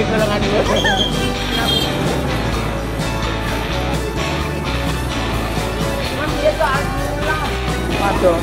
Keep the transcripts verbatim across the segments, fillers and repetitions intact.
golongan dua. Dia tuh adulah. Waduh.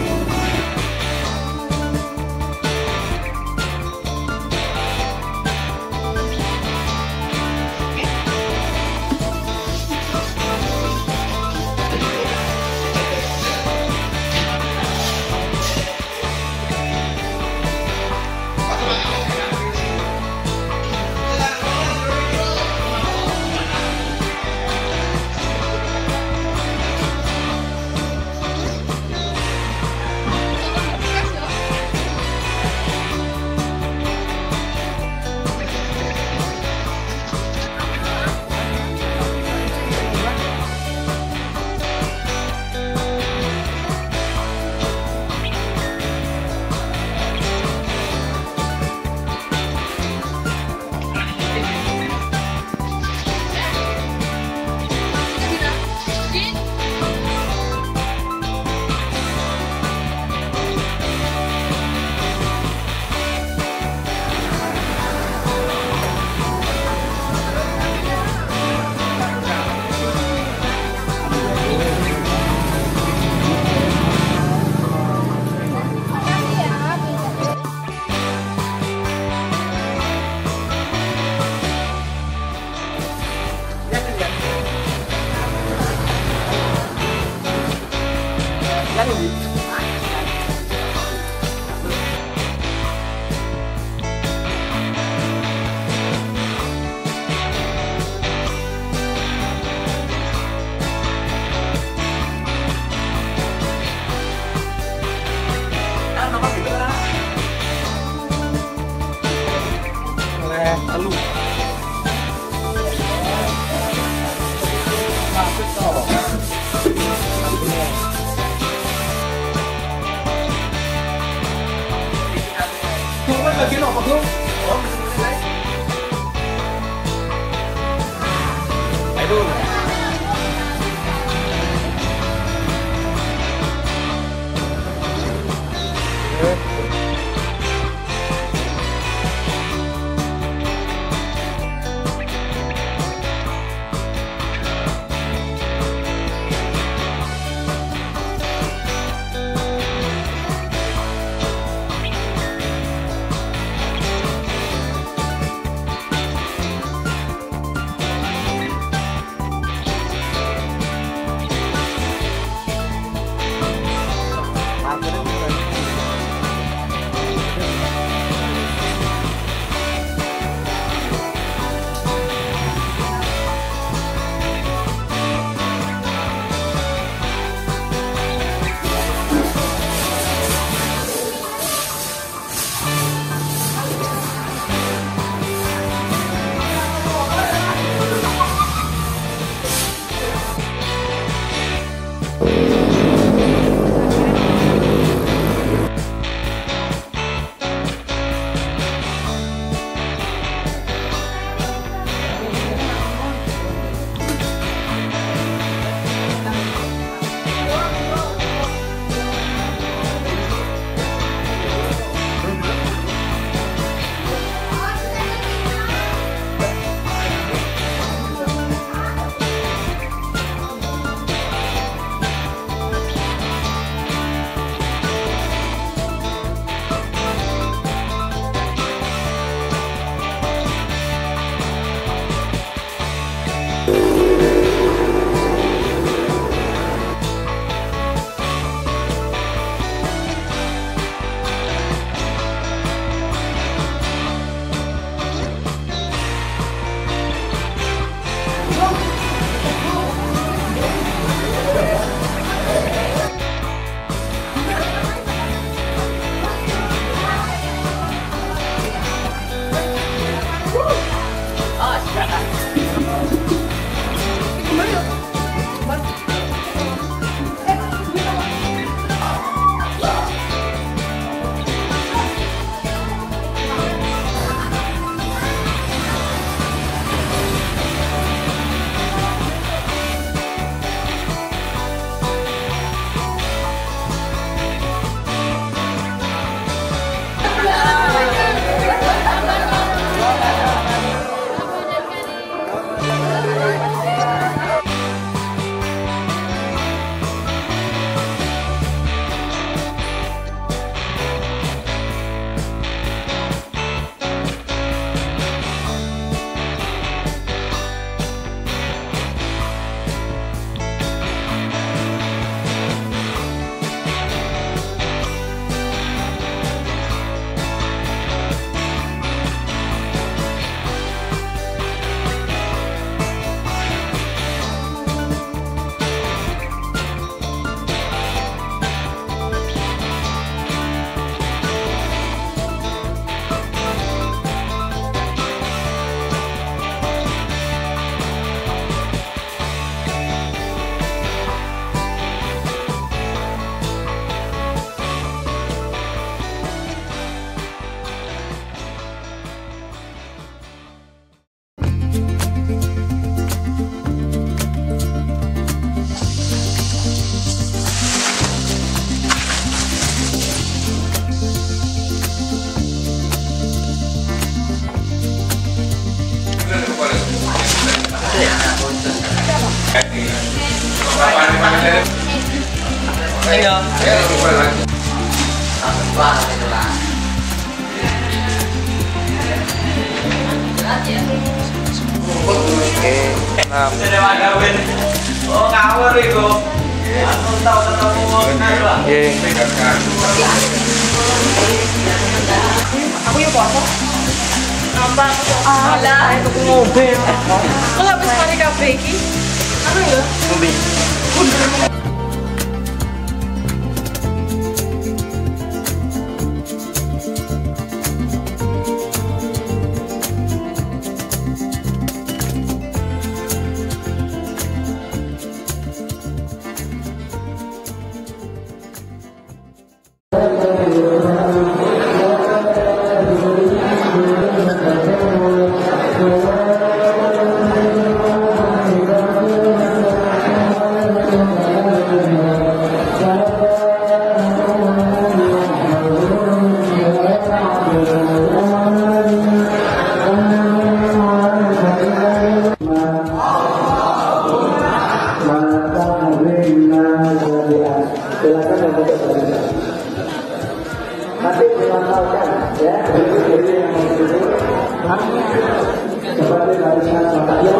Lalu cuma lagi nopo tuh. Aduh. nih ya. Ya, boleh lagi. Langsung banget itu lah. Oke, enam. Sudah ada win. Oh, ngawur itu. Aku tahu ketemu Najwa. Oke. Aku yang puasa. Apa? Alah, itu mobil. Kalau habis mari kafe iki. Anu ya? Mobil. Silakan untuk berbicara. Masih dimanfaatkan ya. Jadi yang itu seperti barisan Bapak yang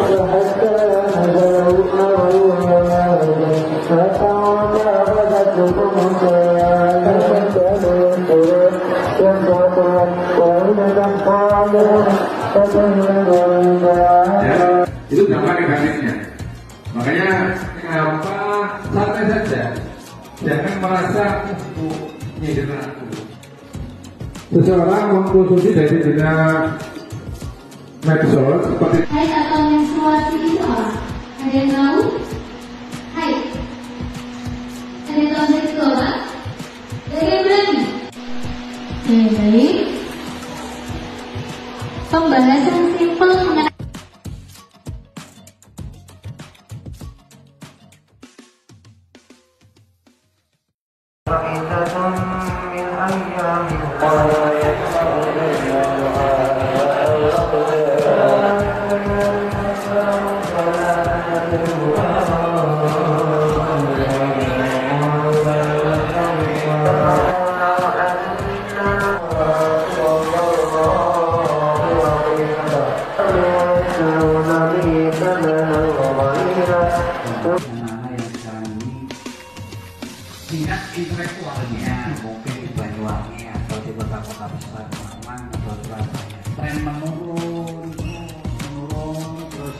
itu dampak negatifnya. Makanya apa santai saja, jangan merasa untuk nyindir aku. Seseorang mengkonsumsi dari jenis medsos seperti Hai atau menstruasi itu apa? Ada yang tahu? Hai. Ada yang tahu itu apa? Dari yang berani? Oke, baik. Pembahasan simpel mengenai tingkat intelektualnya mungkin di Banyuwangi atau di kota-kota besar Malang atau Surabaya tren menurun menurun terus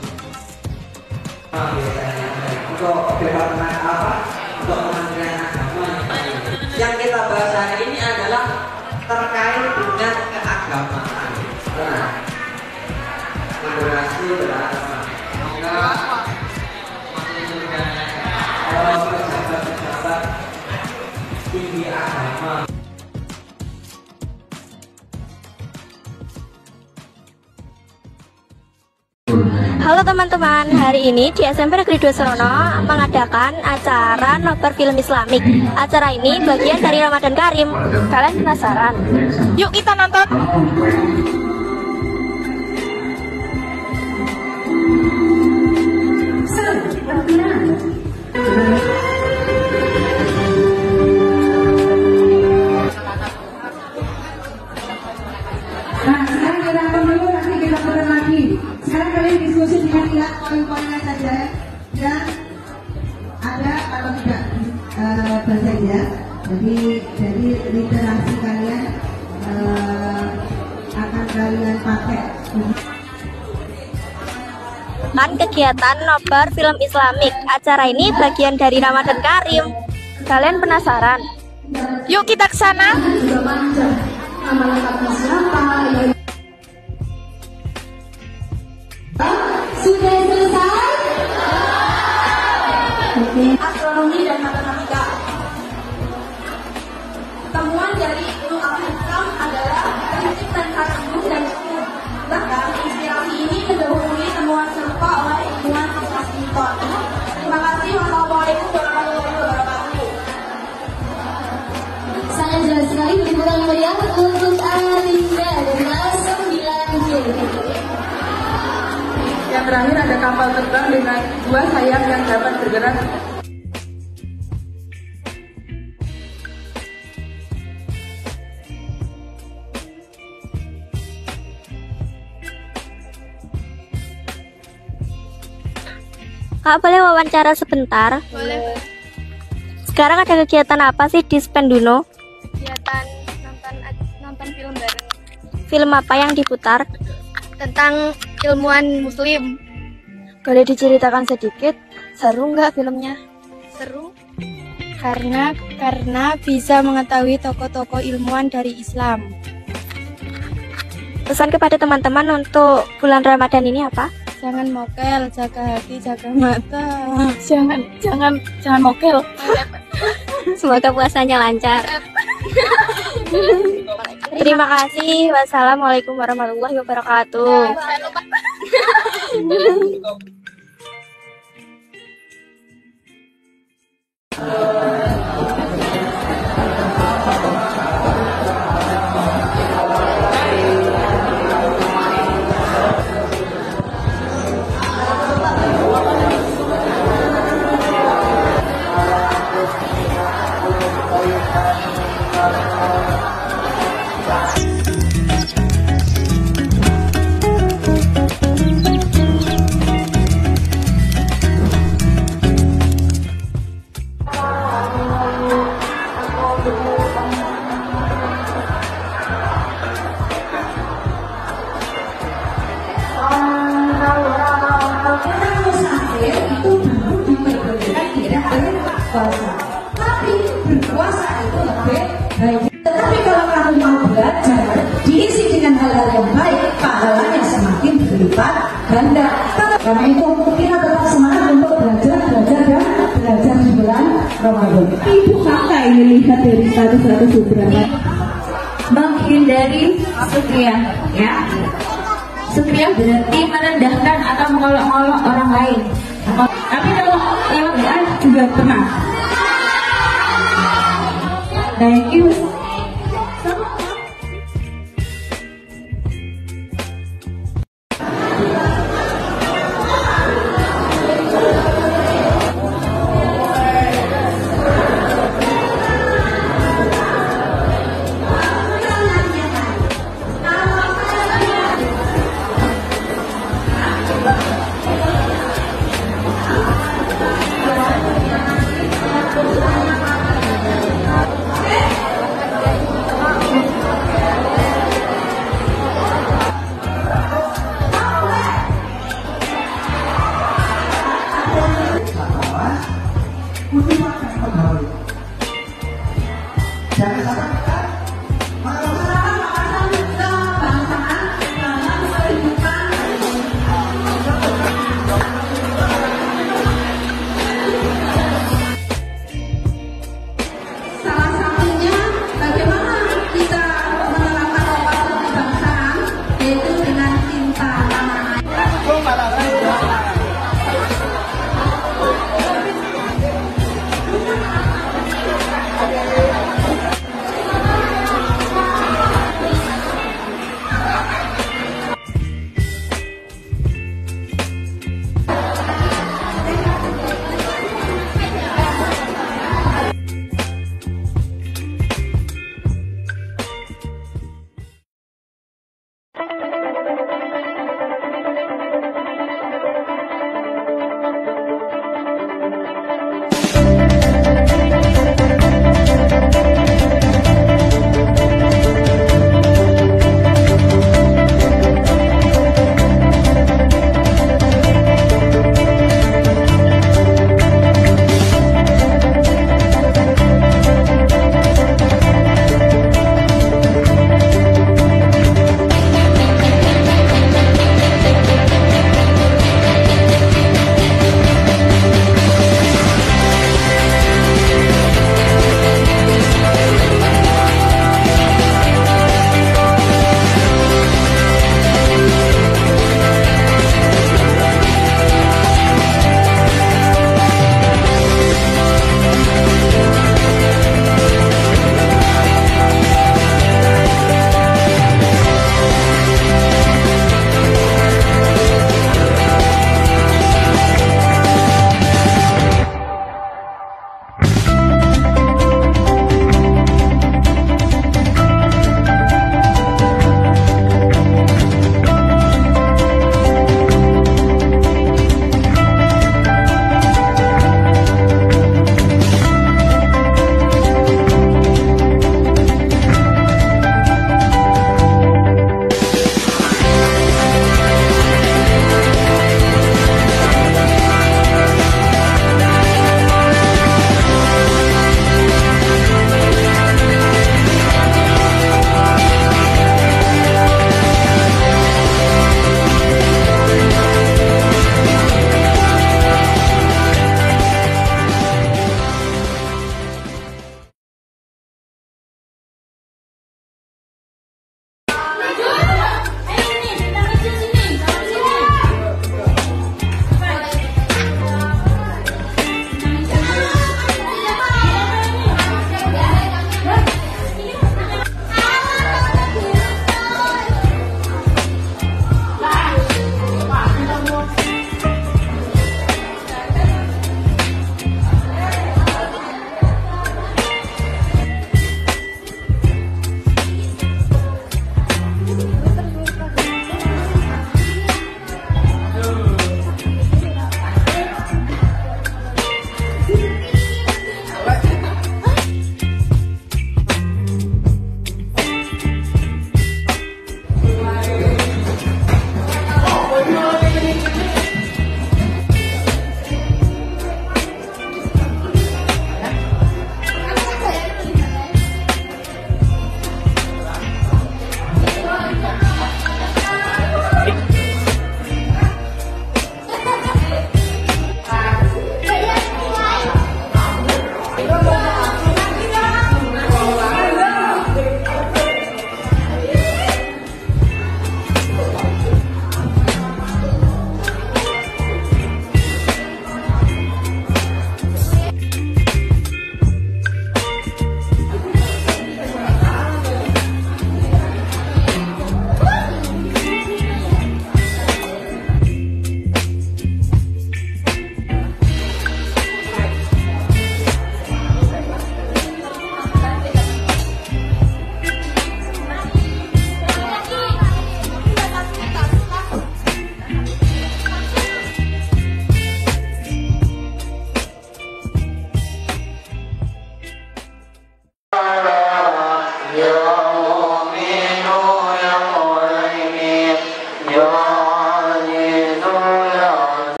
Untuk departemen apa? Untuk Kementerian Agama. Yang kita bahas hari ini adalah terkait dengan keagamaan. Nah, moderasi beragama. Semoga pejabat-pejabat tinggi agama. Halo teman-teman, hari ini di S M P Negeri dua Serono mengadakan acara nobar film Islamik. Acara ini bagian dari Ramadan Karim. Kalian penasaran? Yuk kita nonton. Nah, sekarang kita akan dulu, nanti kita putar lagi. Sekarang kalian diskusi dengan lihat poin-poinnya saja. Dan ada atau tidak uh, bahasa ya. Jadi jadi literasi kalian uh, akan kalian pakai. Kan kegiatan nobar film Islamik. Acara ini bagian dari Ramadan Karim. Kalian penasaran? Yuk kita ke sana. Juga panjang. Nama lengkapnya siapa? Sudah selesai? Oke. Astronomi dan matematika. Temuan dari Ibnu Al-Hikam adalah prinsip dan kandung dan syukur. Bahkan inspirasi ini mendahului temuan serupa oleh ilmuwan Isaac Newton. Terima kasih. Wassalamualaikum warahmatullahi wabarakatuh. Sangat jelas sekali liburan meriah untuk Arinda dan langsung dilanjut. Yang terakhir ada kapal terbang dengan dua sayap yang dapat bergerak Kak, boleh wawancara sebentar? Boleh. Sekarang ada kegiatan apa sih di Spenduno? Kegiatan nonton nonton film bareng. Film apa yang diputar? Tentang ilmuwan muslim. Boleh diceritakan sedikit? Seru nggak filmnya? Seru. Karena karena bisa mengetahui tokoh-tokoh ilmuwan dari Islam. Pesan kepada teman-teman untuk bulan Ramadan ini apa? Jangan mokel, jaga hati, jaga mata. Jangan, jangan, jangan mokel. Semoga puasanya lancar. Terima kasih. Wassalamualaikum warahmatullahi wabarakatuh. Tapi berpuasa itu lebih baik. Tetapi kalau kamu mau belajar, diisi dengan hal-hal yang baik, pahalanya semakin berlipat ganda. Karena itu kita tetap semangat untuk belajar, belajar dan belajar di bulan Ramadan. Ibu kakak ini lihat dari status-status beberapa menghindari sukria, ya. Sukria berarti merendahkan atau mengolok-olok orang lain. Tapi kalau lewat W A juga pernah. Thank you.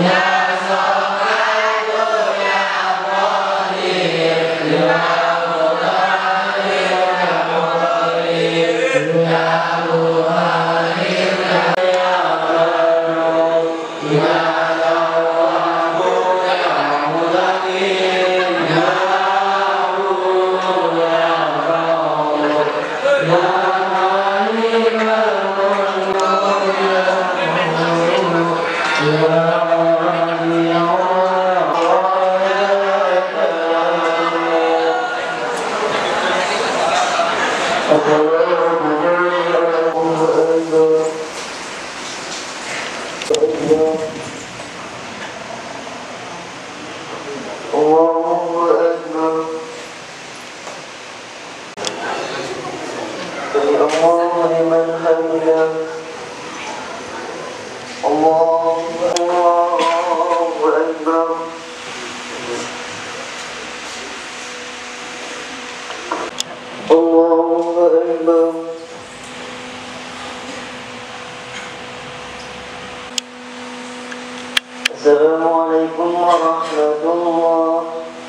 Assalamualaikum warahmatullah.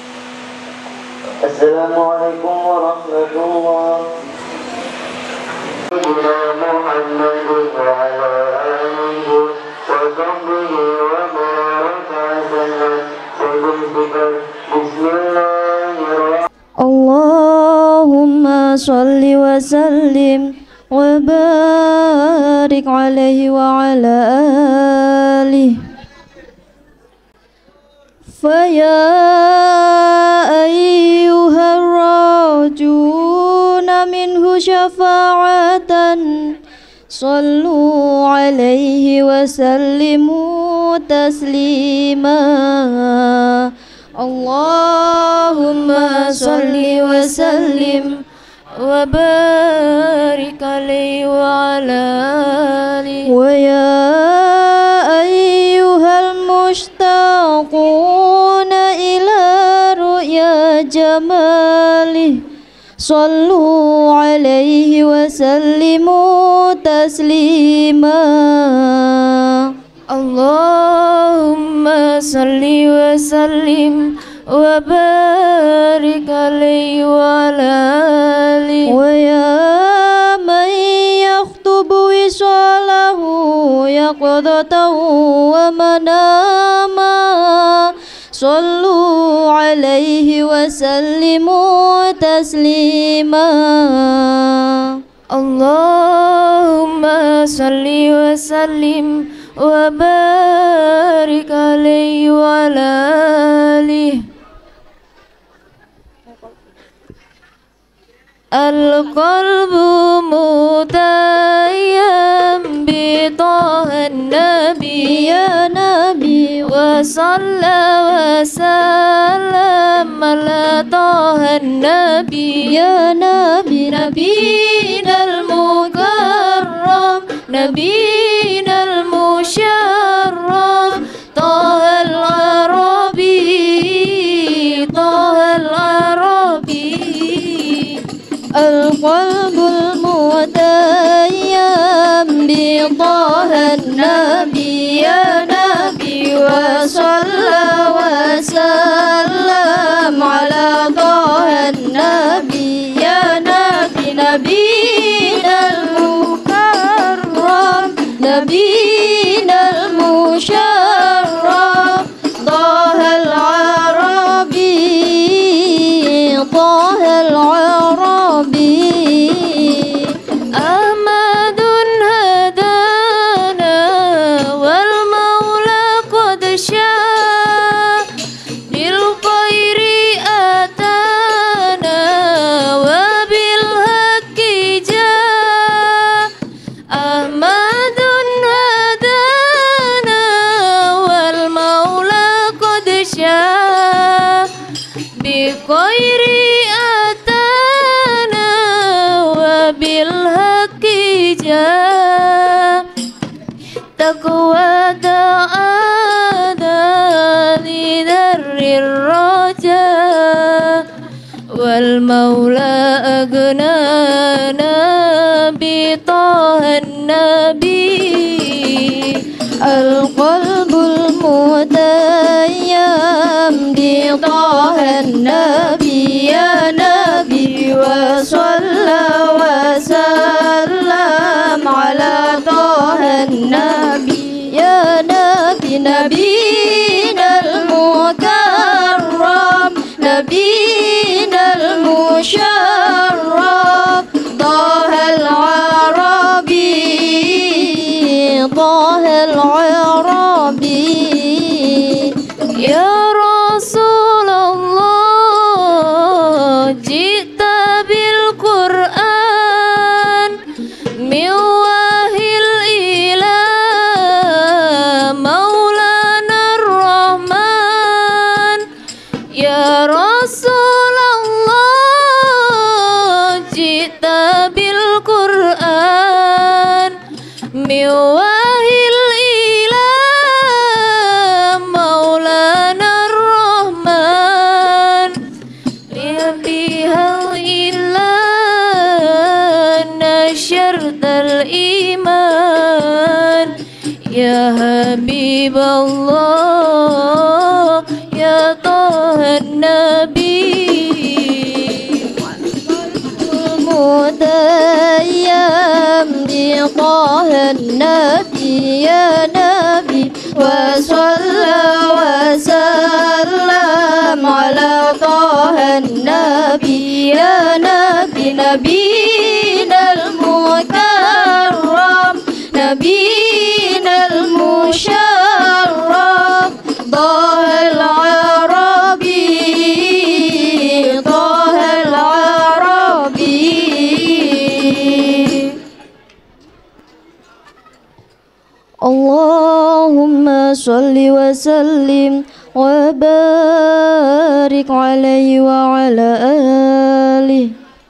Assalamualaikum warahmatullah. Allahumma salli wa sallim wa barik alaihi wa ala alihi. فيا أيها الراجون منه شفاعة صلوا عليه وسلموا تسليما اللهم صل وسلم وبارك عليه وعلى آله ويا أيها المشتاقون إلى رؤيا جماله صلوا عليه وسلموا تسليما اللهم صل وسلم وبارك عليه وعلى آله ويا من يخطب وصاله يقظته ومناما صلوا عليه وسلموا تسليما اللهم صل وسلم وبارك عليه وعلى آله القلب متيم بطه النبي يا نبي وصلى وسلم على طه النبي يا نبي نبينا المكرم نبينا المشرف طه العربي طه العربي القلب المتيم بطه النبي يا نبي وصلى وسلم على طه النبي يا نبي نبينا المكرم نبينا المشرف طه العربي طه العربي أحمد هدانا والمولى قد شاء بالخير أتانا وبالحق جاء أحمد هدانا والمولى قد شاء بخير أتانا وبالحق جاء تقوى دعانا لدر الرجاء والمولى أغنانا بطه النبي القلب المتيم نبينا المكرم نبينا المشرف طه العربي طه العربي يا رسول الله جئت بالقرآن من وحي الإله مولانا الرحمن يا رسول الله جئت بالقرآن من وحي الإله مولانا الرحمن ليبيها الإله نشرت الإيمان يا حبيب الله يا طه النبي متيم بطه النبي يا نبي وصلى وسلم على طه النبي يا نبي نبينا المكرم نبينا المشرف طه العربي طه العربي اللهم صل وسلم وبارك عليه وعلى آله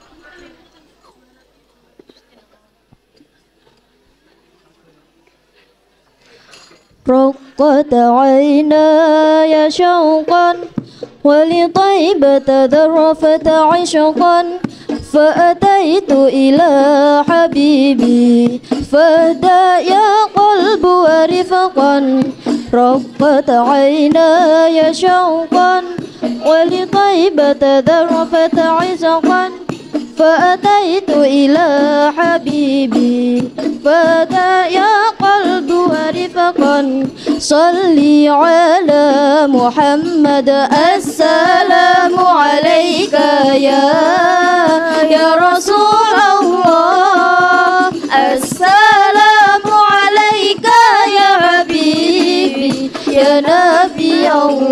رقت عيناي شوقا ولطيبة ذرفت عشقا فأتيت إلى حبيبي فاهدى يا قلب ورفقا رقت عيناي شوقا ولطيبة ذرفت عشقا فأتيت إلى حبيبي فاهدى يا قلب ورفقا صلي على محمد السلام عليك يا يا رسول الله السلام عليك يا حبيبي يا نبي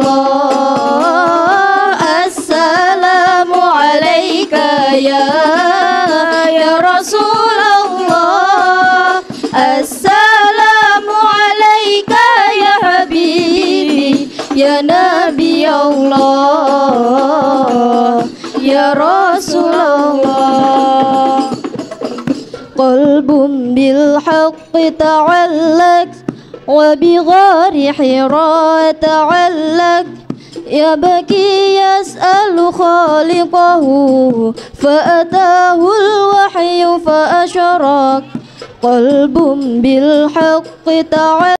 الله السلام عليك يا يا رسول الله السلام عليك يا حبيبي يا نبي الله يا رسول الله قلب بالحق تعلق وبغار حراء تعلق يبكي يسأل خالقه فأتاه الوحي فأشرق قلب بالحق تعلق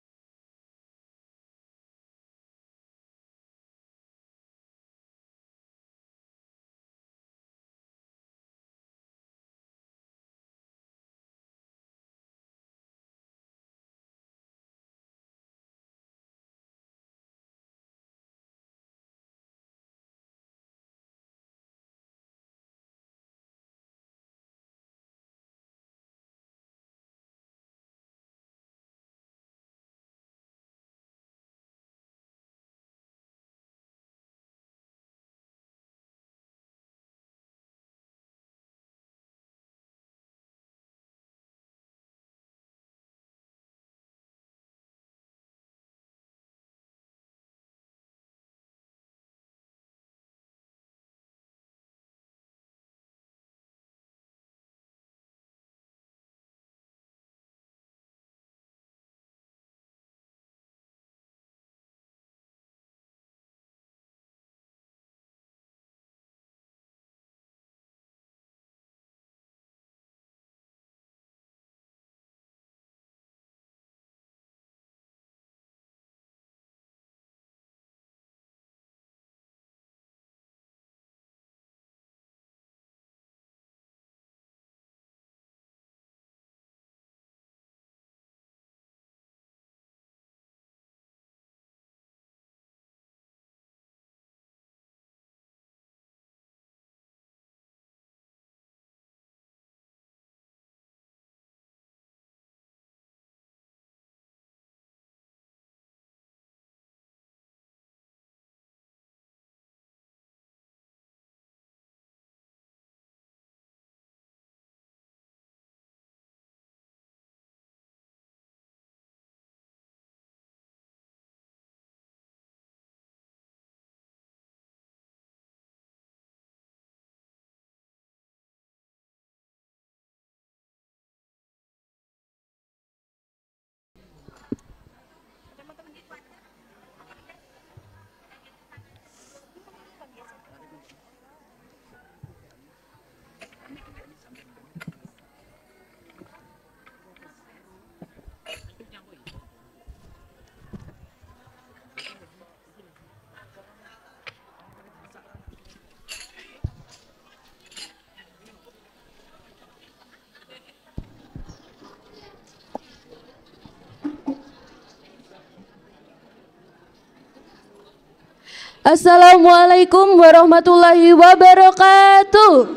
Assalamualaikum warahmatullahi wabarakatuh.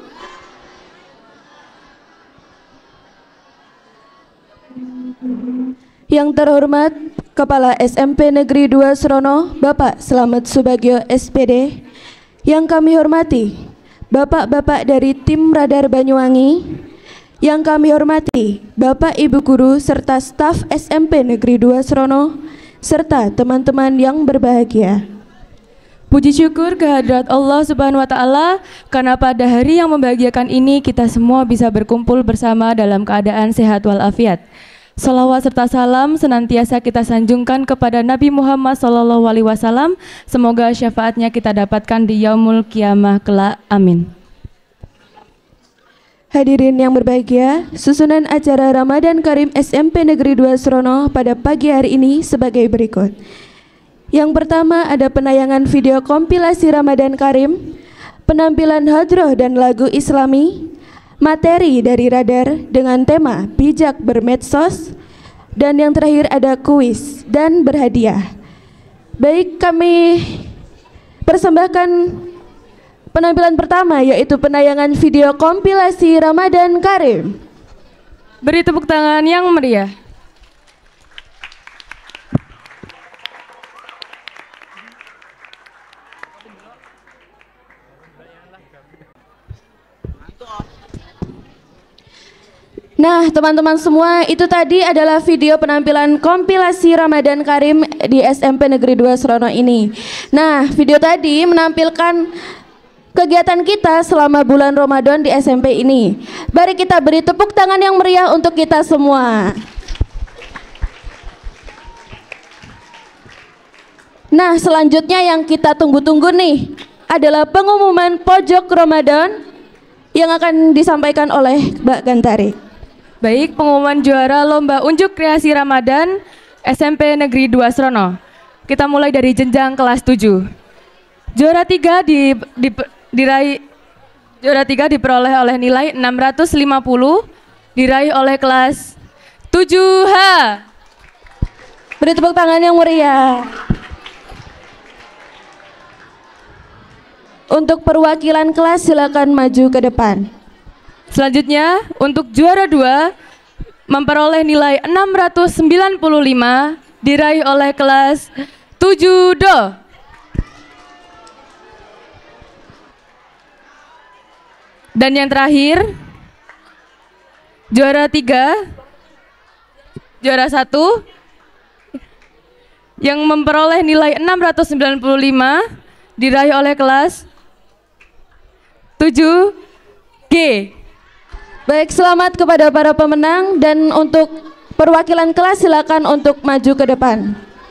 Yang terhormat Kepala S M P Negeri dua Serono, Bapak Slamet Subagio S P D. Yang kami hormati Bapak-bapak dari tim Radar Banyuwangi. Yang kami hormati Bapak Ibu Guru serta staf S M P Negeri dua Serono serta teman-teman yang berbahagia. Puji syukur kehadirat Allah Subhanahu wa taala karena pada hari yang membahagiakan ini kita semua bisa berkumpul bersama dalam keadaan sehat walafiat. Salawat serta salam senantiasa kita sanjungkan kepada Nabi Muhammad Sallallahu Alaihi Wasallam. Semoga syafaatnya kita dapatkan di yaumul kiamah kelak. Amin. Hadirin yang berbahagia, susunan acara Ramadan Karim S M P Negeri dua Serono pada pagi hari ini sebagai berikut. Yang pertama ada penayangan video kompilasi Ramadan Karim, penampilan hadroh dan lagu Islami, materi dari Radar dengan tema bijak bermedsos, dan yang terakhir ada kuis dan berhadiah. Baik, kami persembahkan penampilan pertama yaitu penayangan video kompilasi Ramadan Karim. Beri tepuk tangan yang meriah. Nah, teman-teman semua, itu tadi adalah video penampilan kompilasi Ramadan Karim di S M P Negeri dua Serono ini. Nah, video tadi menampilkan kegiatan kita selama bulan Ramadan di S M P ini. Mari kita beri tepuk tangan yang meriah untuk kita semua. Nah, selanjutnya yang kita tunggu-tunggu nih adalah pengumuman pojok Ramadan yang akan disampaikan oleh Mbak Gantari. Baik, pengumuman juara Lomba Unjuk Kreasi Ramadan S M P Negeri dua Serono. Kita mulai dari jenjang kelas tujuh. Juara tiga di, di, diraih juara tiga diperoleh oleh nilai enam ratus lima puluh, diraih oleh kelas tujuh H. Beri tepuk tangan yang meriah. Untuk perwakilan kelas silakan maju ke depan. Selanjutnya, untuk juara dua memperoleh nilai enam ratus sembilan puluh lima, diraih oleh kelas tujuh D. Dan yang terakhir, juara tiga, juara satu yang memperoleh nilai enam ratus sembilan puluh lima, diraih oleh kelas tujuh G. Baik, selamat kepada para pemenang, dan untuk perwakilan kelas silakan untuk maju ke depan.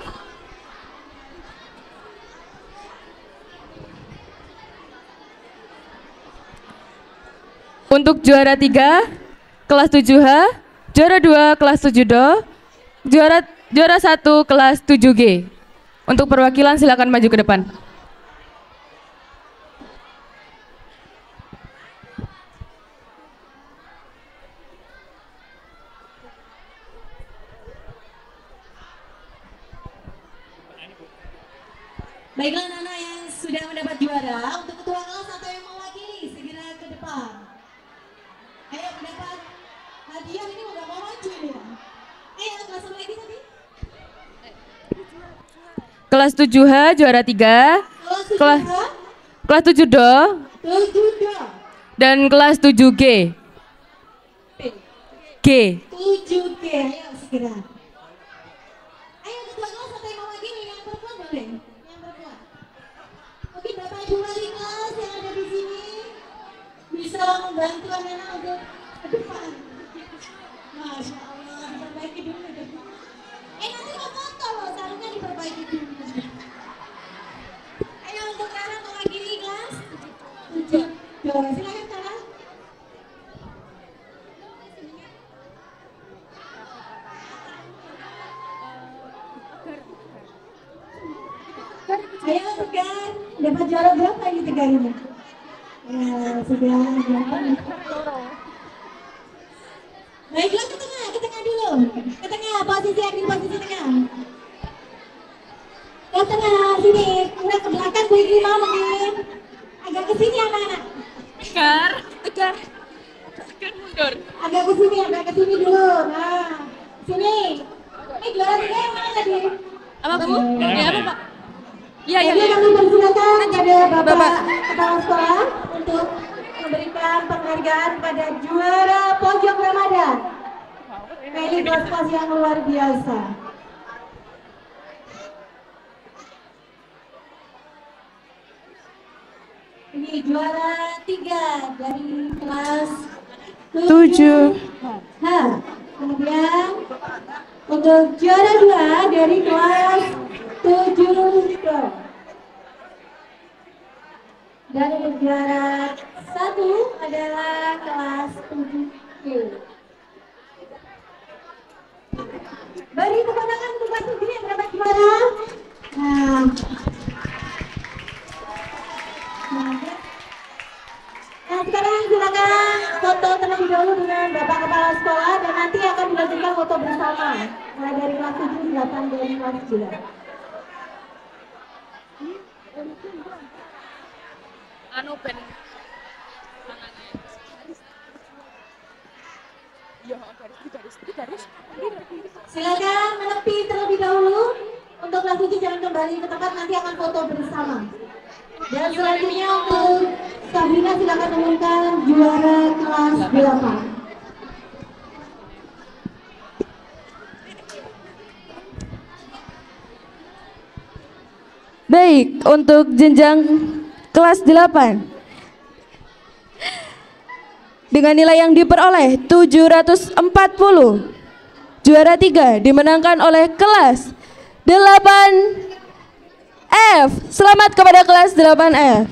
Untuk juara tiga kelas tujuh H, juara dua kelas tujuh D, juara juara satu kelas tujuh G. Untuk perwakilan silakan maju ke depan. Baiklah anak-anak yang sudah mendapat juara, untuk ketua kelas atau yang mewakili segera ke depan. Ayo mendapat hadiah ini udah mau maju ini ya. Ayo kelas apa lagi tadi? Kelas tujuh H juara tiga, kelas kelas tujuh D, dan kelas tujuh G. G. tujuh G, ayo segera. Ayo ketua kelas atau yang mewakili, yang perempuan boleh? Mungkin Bapak Ibu wali kelas yang ada di sini bisa membantu anak-anak untuk ke depan. Masya Allah, diperbaiki dulu. Eh nanti mau foto loh, sarungnya diperbaiki dulu. Ayo untuk Rara mewakili kelas tujuh. Silakan Rara. Ayo Tegar, dapat juara berapa ini Tegar ini? Ya, sudah delapan. Baiklah ke tengah, ke tengah dulu. Ke tengah, posisi ambil posisi tengah. Ke tengah sini, udah ke belakang Bu Ikrima mungkin agak ke sini anak-anak. Tegar, tegar, tegar mundur. Agak ke sini, agak ke sini dulu. Nah, sini. Ini juara tiga yang mana tadi? Apa Bu? Ya apa Pak? Iya, iya. Jadi kami persilakan kepada Bapak Kepala Sekolah untuk memberikan penghargaan pada juara pojok Ramadan. Meli Gospos yang luar biasa. Ini juara tiga dari kelas Tujuh. H. Kemudian untuk juara dua dari kelas tujuh D. Dan untuk juara satu adalah kelas tujuh G. Beri tepuk tangan untuk kelas tujuh yang dapat juara. Nah. Nah, sekarang silakan foto terlebih dahulu dengan Bapak Kepala Sekolah dan nanti akan dilanjutkan foto bersama. Mulai dari kelas tujuh, delapan, dan kelas sembilan. Anu pen. Silakan menepi terlebih dahulu. Untuk kelas tujuh jangan kembali ke tempat, nanti akan foto bersama. Dan selanjutnya untuk Sabrina silakan umumkan juara kelas delapan. Baik, untuk jenjang kelas delapan dengan nilai yang diperoleh tujuh ratus empat puluh, juara tiga dimenangkan oleh kelas delapan F. Selamat kepada kelas delapan F.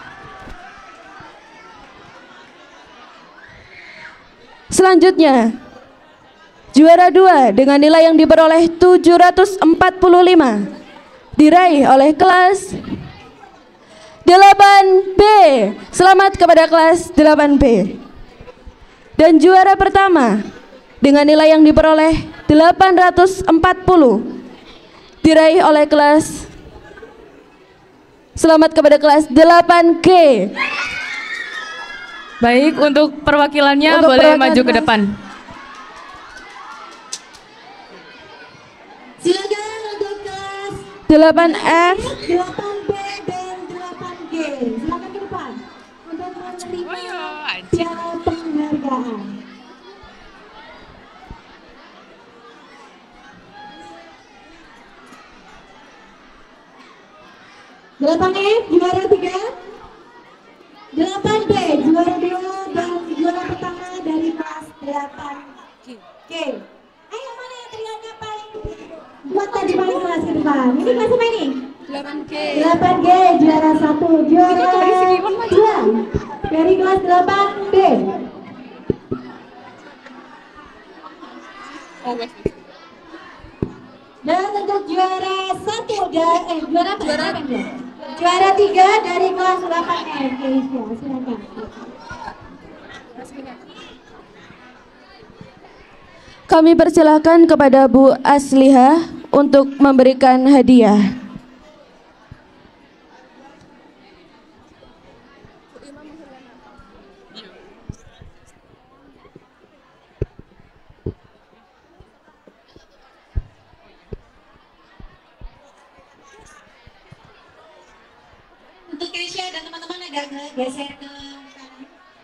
Selanjutnya juara dua dengan nilai yang diperoleh tujuh ratus empat puluh lima diraih oleh kelas delapan B. Selamat kepada kelas delapan B. Dan juara pertama dengan nilai yang diperoleh delapan ratus empat puluh diraih oleh kelas Selamat kepada kelas delapan G. Baik, untuk perwakilannya Untuk boleh perwakilan maju ke kelas. depan. Silakan untuk kelas delapan F. delapan B dan delapan G. Silakan ke depan untuk menerima piala penghargaan. delapan E juara tiga, delapan B juara dua dan juara pertama dari kelas delapan G. Ayo mana yang teriaknya paling buat tadi paling kelas ke depan. Ini kelas apa ini? delapan G. delapan G juara satu, juara dua dari kelas delapan B. Oh, wes. Dan untuk juara satu dan eh juara apa? Juara Juara tiga dari kelas delapan M. Keisha, silakan. Kami persilahkan kepada Bu Aslihah untuk memberikan hadiah. Untuk Keisha dan teman-teman agak geser ke kanan.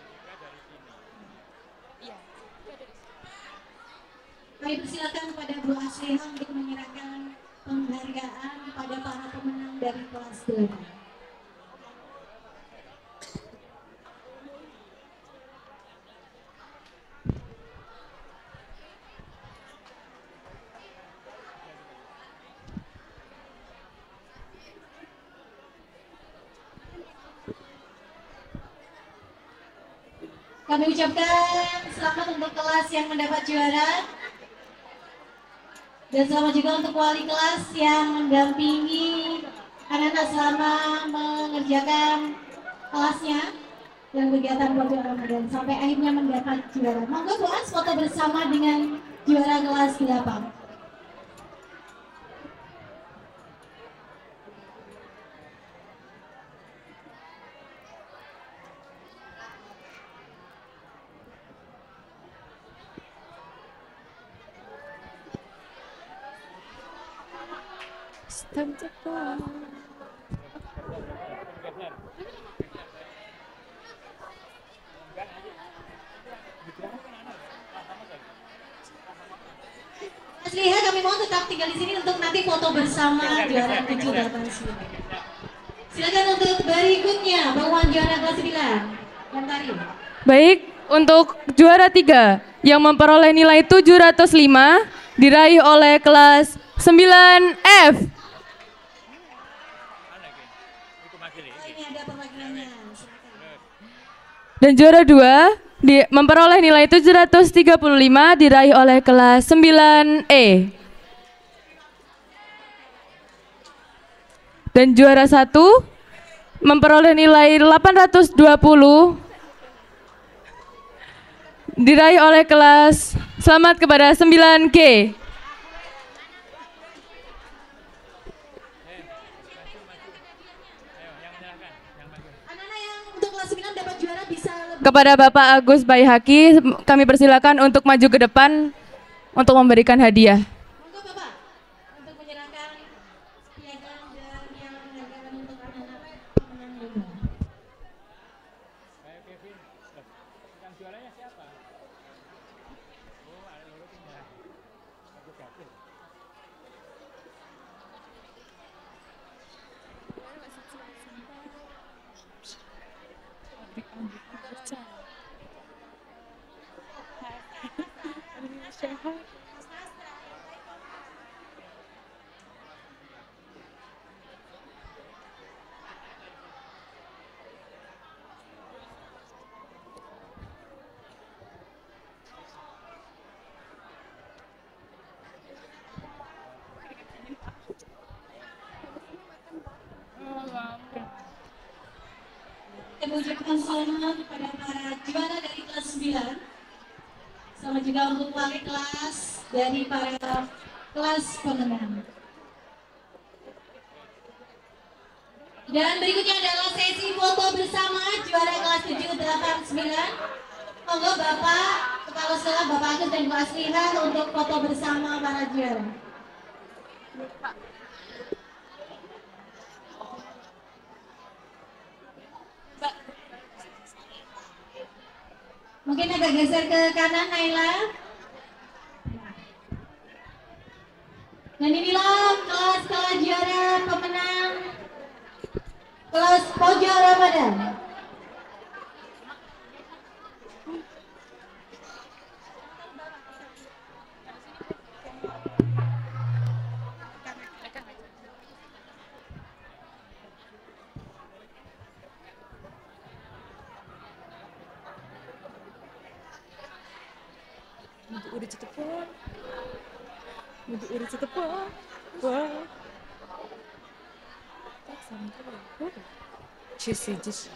Kami persilakan kepada Bu Aslihah untuk menyerahkan penghargaan kepada para pemenang dari kelas delapan. Kami ucapkan selamat untuk kelas yang mendapat juara. Dan selamat juga untuk wali kelas yang mendampingi anak-anak selama mengerjakan kelasnya dan kegiatan pojok Ramadan sampai akhirnya mendapat juara. Monggo Bu As foto bersama dengan juara kelas delapan. Mas Liha, kami mau tetap tinggal di sini untuk nanti foto bersama juara tujuh delapan sembilan. Silakan untuk berikutnya, bawaan juara kelas sembilan. Yang tadi. Baik, untuk juara tiga yang memperoleh nilai tujuh ratus lima diraih oleh kelas sembilan F. Dan juara dua di, memperoleh nilai tujuh ratus tiga puluh lima diraih oleh kelas sembilan E. Dan juara satu memperoleh nilai delapan ratus dua puluh diraih oleh kelas, selamat kepada sembilan G. Kepada Bapak Agus Baihaki, kami persilakan untuk maju ke depan untuk memberikan hadiah. Monggo Bapak, untuk menyerahkan piagam dan yang menghargakan untuk anak-anak pemenang lomba. Yang juaranya siapa? Oh, ada loro pindah. Aku gabung. Kami ucapkan selamat kepada para juara dari kelas sembilan. Selamat juga untuk wali kelas dari para kelas pemenang. Dan berikutnya adalah sesi foto bersama juara kelas tujuh delapan sembilan. Monggo Bapak Kepala Sekolah Bapak Agus dan Bu Aslihan untuk foto bersama para juara. Mungkin agak geser ke kanan, Naila. Dan inilah kelas-kelas juara pemenang kelas pojok Ramadan. Udah cukup pun, udah cukup pun, wah, Jesse, Jesse.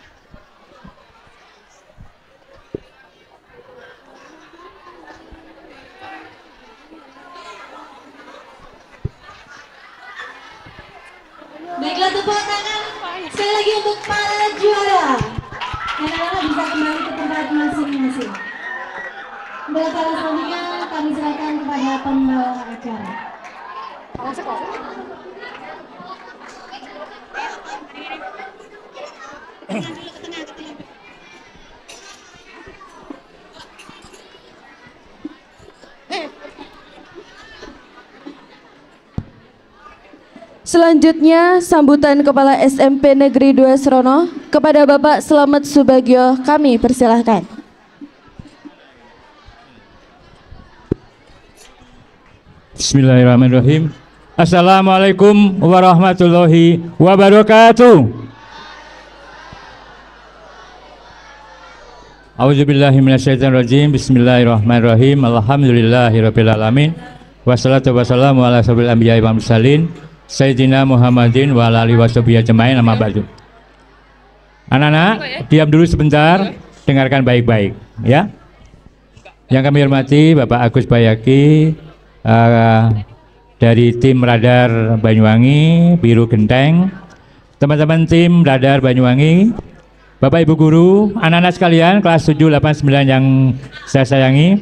Baiklah, tepuk tangan sekali lagi untuk para juara. Anak-anak bisa kembali ke tempat masing-masing. Berkala selanjutnya kami serahkan kepada pembawa acara. Selanjutnya, sambutan Kepala S M P Negeri dua Serono kepada Bapak Slamet Subagio kami persilahkan. Bismillahirrahmanirrahim. Assalamualaikum warahmatullahi wabarakatuh. A'udzubillahi minasyaitonirrajim. Bismillahirrahmanirrahim. Alhamdulillahirabbil alamin. Wassalatu wassalamu ala asyrofil anbiya'i wal mursalin Sayyidina Muhammadin wa ala alihi washabihi ajmain, amma ba'du. Anak-anak, diam dulu sebentar, dengarkan baik-baik ya. Yang kami hormati Bapak Agus Baihaki, Uh, dari tim Radar Banyuwangi, Biru Genteng, teman-teman tim Radar Banyuwangi, Bapak Ibu Guru, anak-anak sekalian kelas tujuh, delapan, sembilan yang saya sayangi.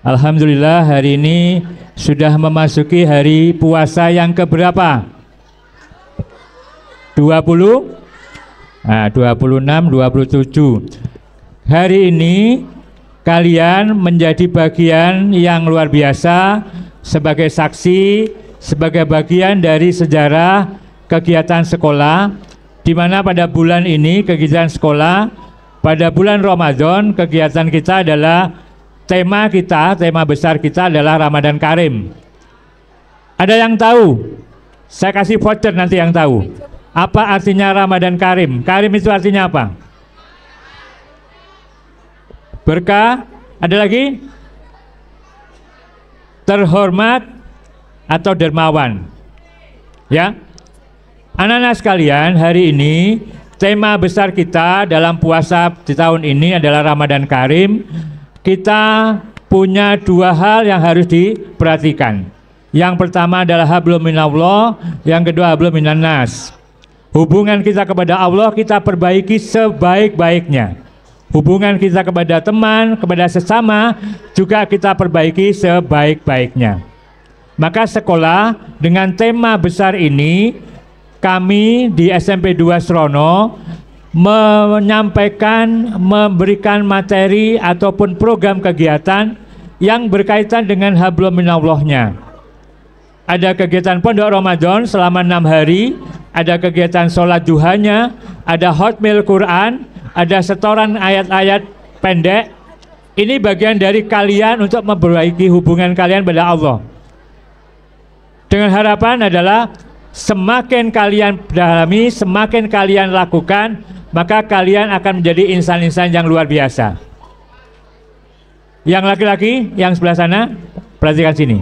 Alhamdulillah hari ini sudah memasuki hari puasa yang keberapa? dua puluh, nah, dua puluh enam, dua puluh tujuh. Hari ini kalian menjadi bagian yang luar biasa sebagai saksi, sebagai bagian dari sejarah kegiatan sekolah, di mana pada bulan ini kegiatan sekolah, pada bulan Ramadan kegiatan kita adalah tema kita, tema besar kita adalah Ramadan Karim. Ada yang tahu? Saya kasih voucher nanti yang tahu. Apa artinya Ramadan Karim? Karim itu artinya apa? Berkah. Ada lagi? Terhormat atau dermawan. Ya. Anak-anak sekalian, hari ini tema besar kita dalam puasa di tahun ini adalah Ramadan Karim. Kita punya dua hal yang harus diperhatikan. Yang pertama adalah hablum minallah, yang kedua hablum minannas. Hubungan kita kepada Allah kita perbaiki sebaik-baiknya. Hubungan kita kepada teman, kepada sesama juga kita perbaiki sebaik-baiknya. Maka sekolah dengan tema besar ini, kami di S M P dua Serono menyampaikan, memberikan materi ataupun program kegiatan yang berkaitan dengan hablum minallahnya. Ada kegiatan pondok Ramadan selama enam hari, ada kegiatan sholat duhanya, ada hotmail Quran, ada setoran ayat-ayat pendek. Ini bagian dari kalian untuk memperbaiki hubungan kalian pada Allah. Dengan harapan adalah semakin kalian dalami, semakin kalian lakukan, maka kalian akan menjadi insan-insan yang luar biasa. Yang laki-laki, yang sebelah sana, perhatikan sini.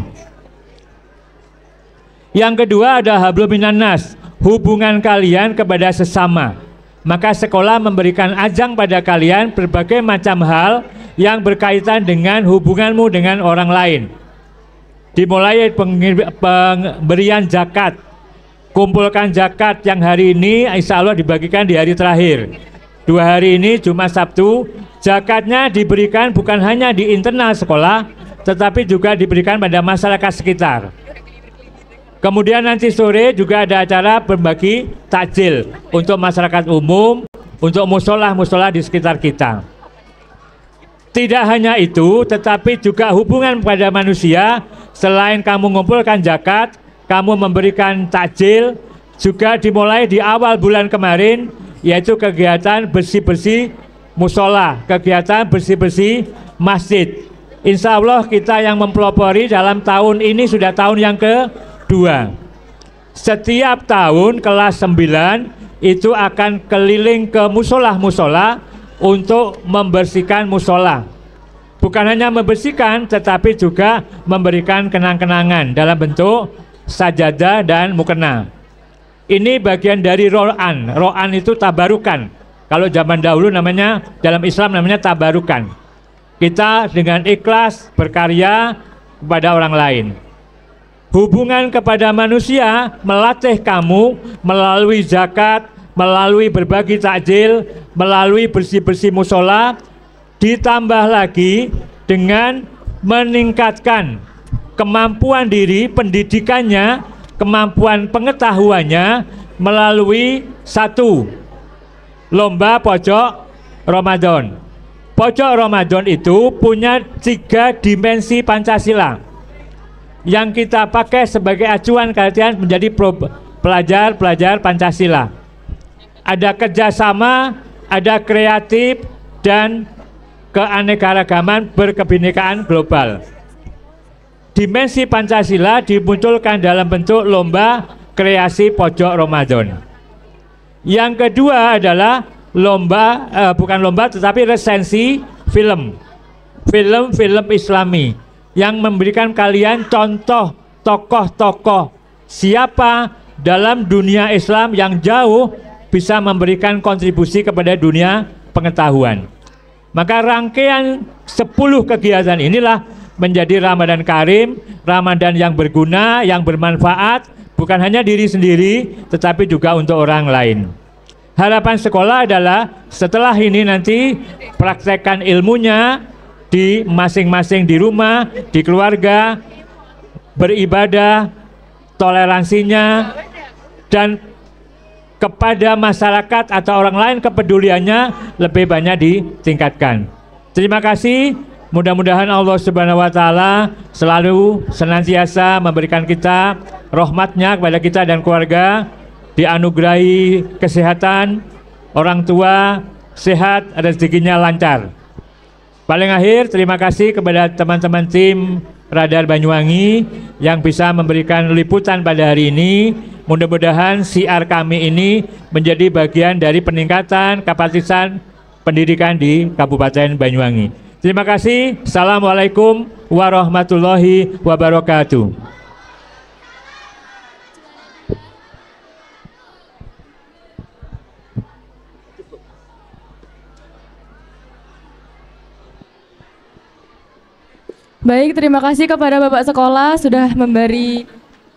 Yang kedua ada hablum minannas, hubungan kalian kepada sesama. Maka sekolah memberikan ajang pada kalian berbagai macam hal yang berkaitan dengan hubunganmu dengan orang lain. Dimulai pemberian zakat. Kumpulkan zakat yang hari ini insya Allah dibagikan di hari terakhir. Dua hari ini Jumat Sabtu, zakatnya diberikan bukan hanya di internal sekolah, tetapi juga diberikan pada masyarakat sekitar. Kemudian nanti sore juga ada acara berbagi takjil untuk masyarakat umum, untuk musola-musola di sekitar kita. Tidak hanya itu, tetapi juga hubungan pada manusia, selain kamu mengumpulkan zakat, kamu memberikan takjil, juga dimulai di awal bulan kemarin, yaitu kegiatan bersih-bersih musola, kegiatan bersih-bersih masjid. Insya Allah kita yang mempelopori dalam tahun ini sudah tahun yang kedua. Setiap tahun kelas sembilan itu akan keliling ke musola-musola untuk membersihkan musola. Bukan hanya membersihkan, tetapi juga memberikan kenang-kenangan dalam bentuk sajadah dan mukena. Ini bagian dari ro'an. Ro'an itu tabarukan. Kalau zaman dahulu namanya, dalam Islam namanya tabarukan. Kita dengan ikhlas berkarya kepada orang lain. Hubungan kepada manusia melatih kamu melalui zakat, melalui berbagi takjil, melalui bersih-bersih musola, ditambah lagi dengan meningkatkan kemampuan diri, pendidikannya, kemampuan pengetahuannya melalui satu, lomba pojok Ramadan. Pojok Ramadan itu punya tiga dimensi Pancasila yang kita pakai sebagai acuan kalian menjadi pelajar-pelajar Pancasila. Ada kerjasama, ada kreatif, dan keanekaragaman berkebinekaan global. Dimensi Pancasila dimunculkan dalam bentuk lomba kreasi pojok Ramadan. Yang kedua adalah lomba, eh, bukan lomba tetapi resensi film. Film-film Islami yang memberikan kalian contoh tokoh-tokoh siapa dalam dunia Islam yang jauh bisa memberikan kontribusi kepada dunia pengetahuan. Maka rangkaian sepuluh kegiatan inilah menjadi Ramadan Karim, Ramadan yang berguna, yang bermanfaat, bukan hanya diri sendiri, tetapi juga untuk orang lain. Harapan sekolah adalah setelah ini nanti praktekkan ilmunya di masing-masing di rumah, di keluarga, beribadah, toleransinya, dan kepada masyarakat atau orang lain kepeduliannya lebih banyak ditingkatkan. Terima kasih. Mudah-mudahan Allah Subhanahu wa taala selalu senantiasa memberikan kita rahmatnya kepada kita dan keluarga, dianugerahi kesehatan, orang tua sehat, rezekinya lancar. Paling akhir, terima kasih kepada teman-teman tim Radar Banyuwangi yang bisa memberikan liputan pada hari ini. Mudah-mudahan siar kami ini menjadi bagian dari peningkatan kapasitas pendidikan di Kabupaten Banyuwangi. Terima kasih. Assalamualaikum warahmatullahi wabarakatuh. Baik, terima kasih kepada Bapak Sekolah sudah memberi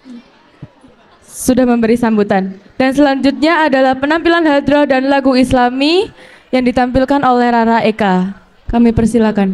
sudah memberi sambutan. Dan selanjutnya adalah penampilan hadroh dan lagu Islami yang ditampilkan oleh Rara Eka. Kami persilakan.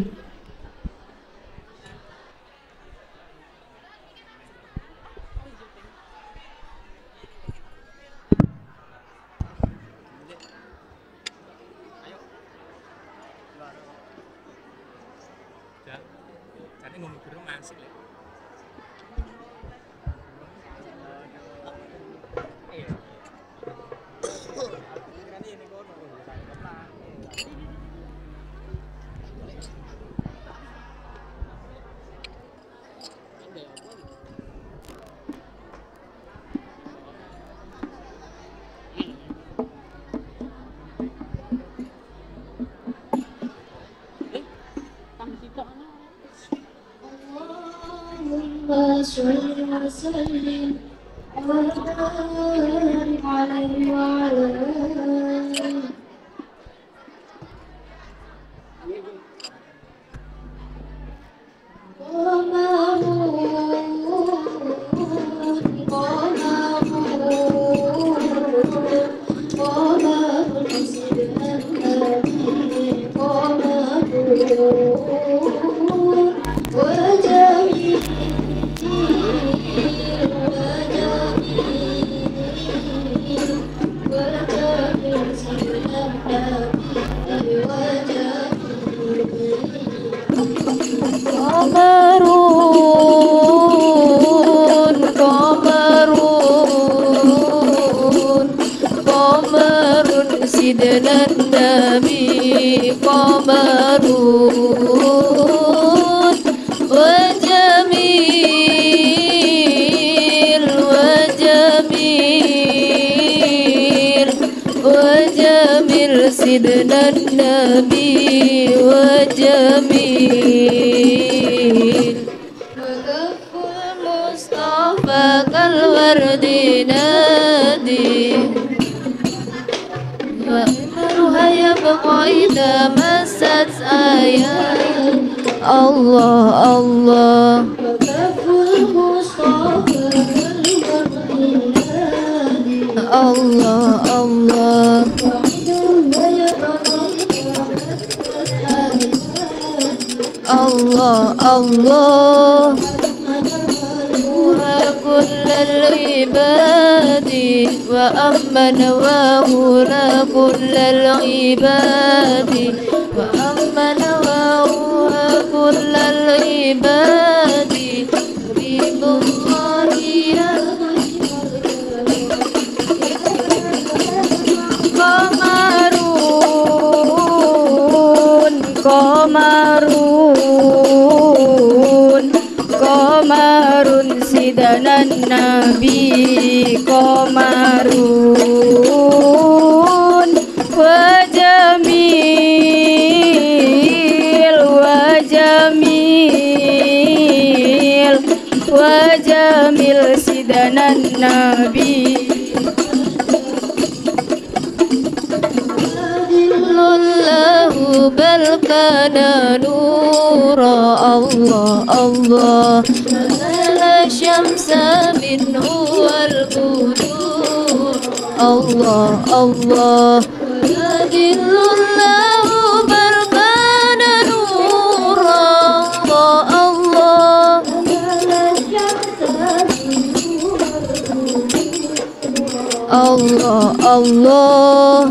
Allah Allah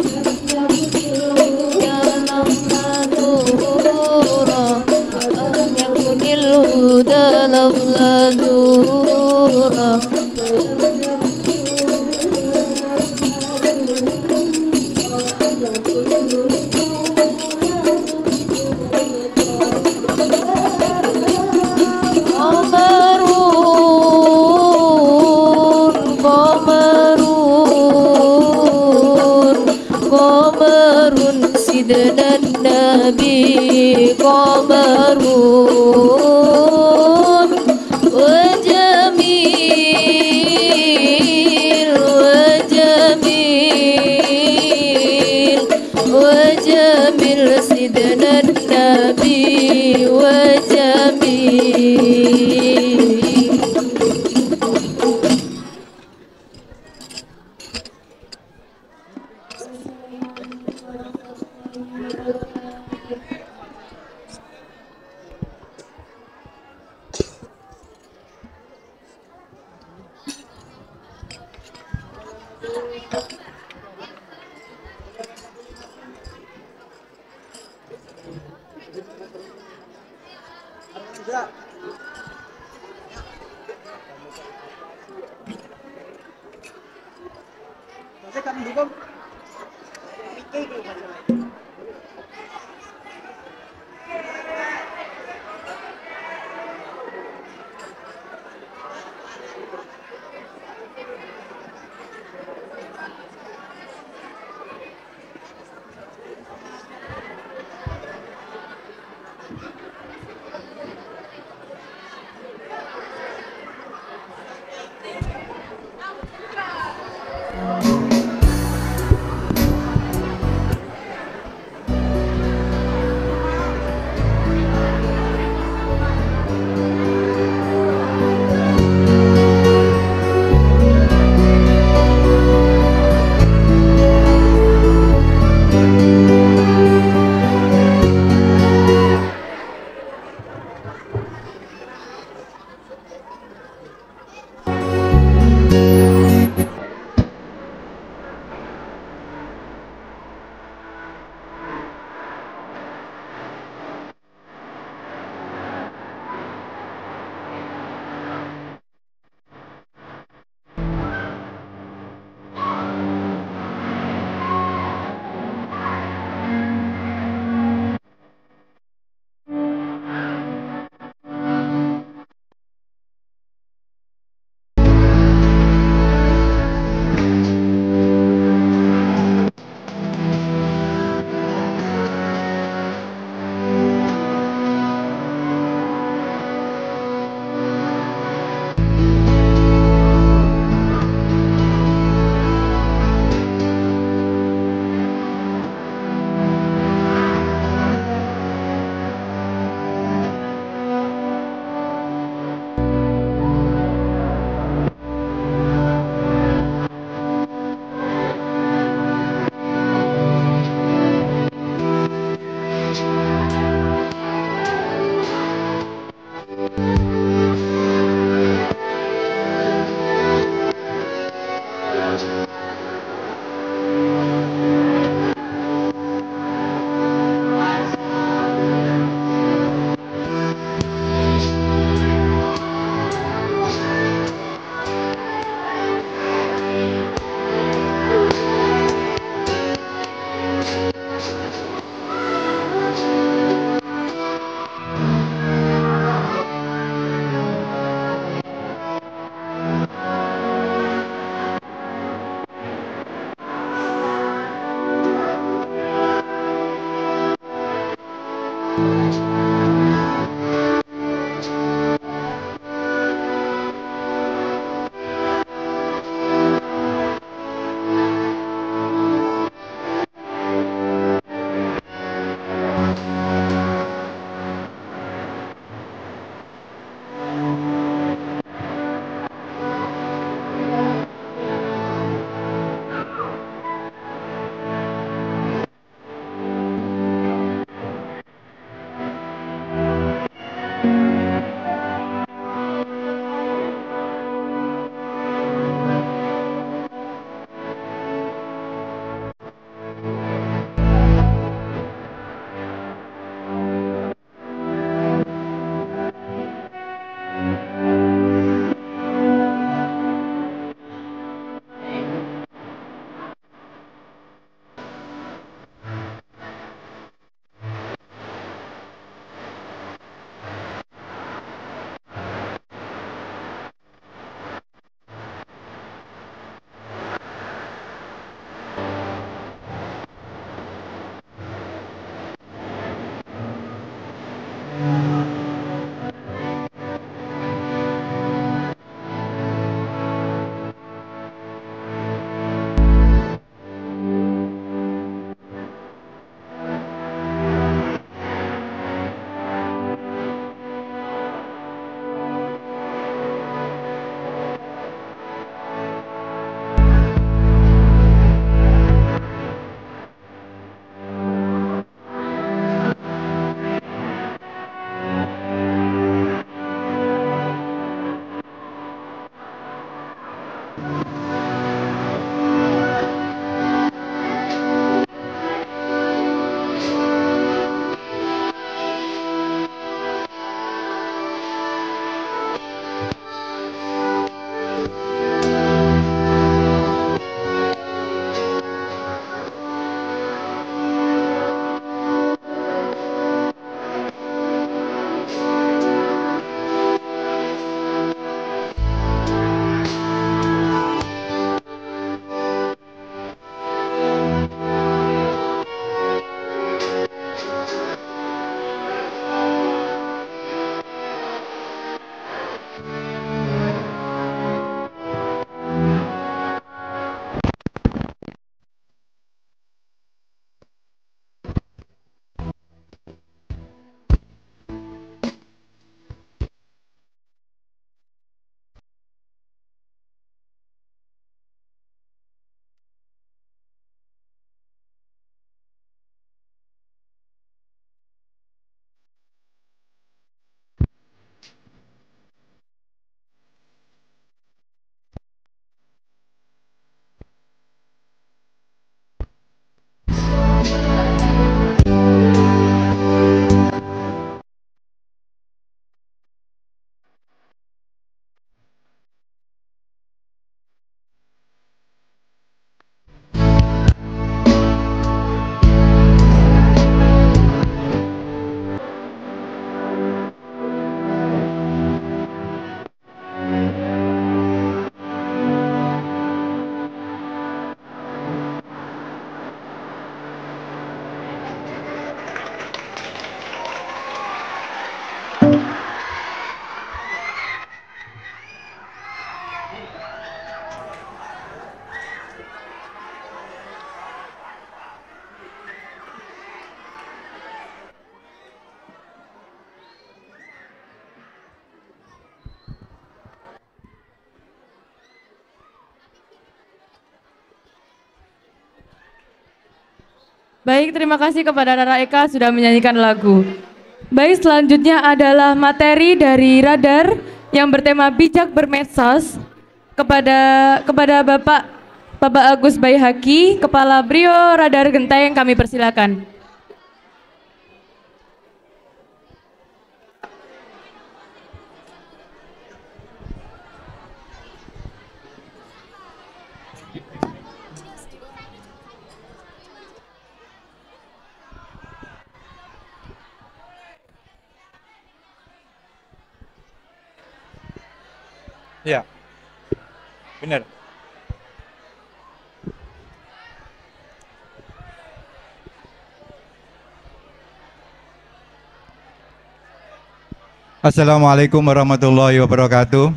الهدى لولا نورا قمرون قمرون قمرون سيدنا النبي قمرون وجميل وجميل وجميل سيدنا النبي وجميل. Baik, terima kasih kepada Rara Eka sudah menyanyikan lagu. Baik, selanjutnya adalah materi dari Radar yang bertema bijak bermedsos kepada kepada Bapak Bapak Agus Baihaki, Kepala Brio Radar Genteng, kami persilakan. Ya, benar. Assalamualaikum warahmatullahi wabarakatuh.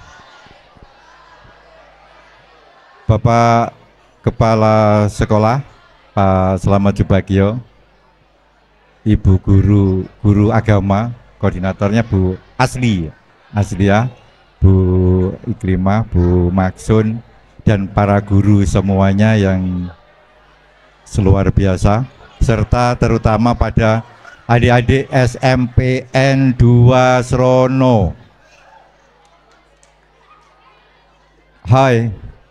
Bapak Kepala Sekolah, Pak Slamet Subagio, Ibu Guru Guru Agama, koordinatornya Bu Asli, Asli ya. Bu Iklimah, Bu Maksun, dan para guru semuanya yang luar biasa, serta terutama pada adik-adik S M P N dua Serono. Hai.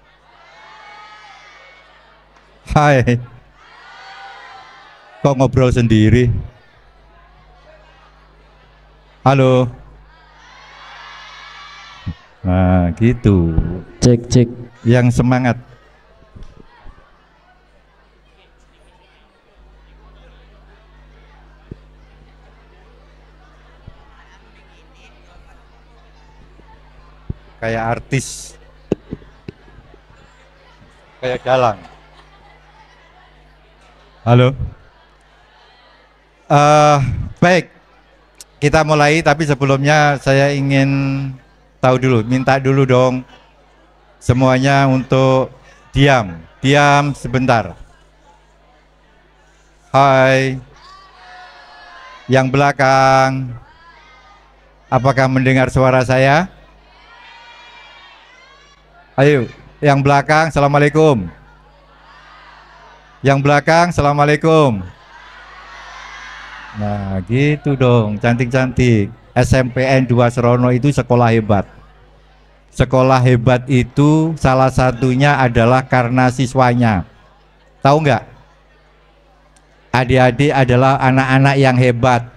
Hai. Kok ngobrol sendiri? Halo. Nah gitu. Cek cek. Yang semangat. Kayak artis. Kayak dalang. Halo. Uh, baik. Kita mulai, tapi sebelumnya saya ingin tahu dulu, minta dulu dong semuanya untuk diam, diam sebentar. Hai, yang belakang, apakah mendengar suara saya? Ayo, yang belakang, assalamualaikum. Yang belakang, assalamualaikum. Nah, gitu dong, cantik-cantik. S M P N dua Serono itu sekolah hebat. Sekolah hebat itu salah satunya adalah karena siswanya. Tahu nggak? Adik-adik adalah anak-anak yang hebat.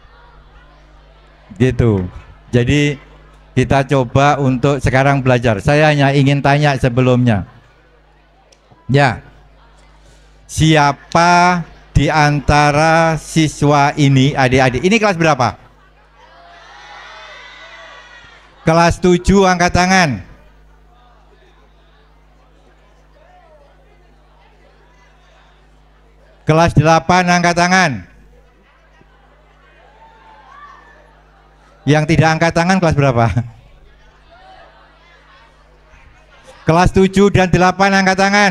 Gitu. Jadi kita coba untuk sekarang belajar. Saya hanya ingin tanya sebelumnya. Ya. Siapa di antara siswa ini, adik-adik, ini kelas berapa? Kelas tujuh, angkat tangan. Kelas delapan, angkat tangan. Yang tidak angkat tangan kelas berapa? Kelas tujuh dan delapan, angkat tangan.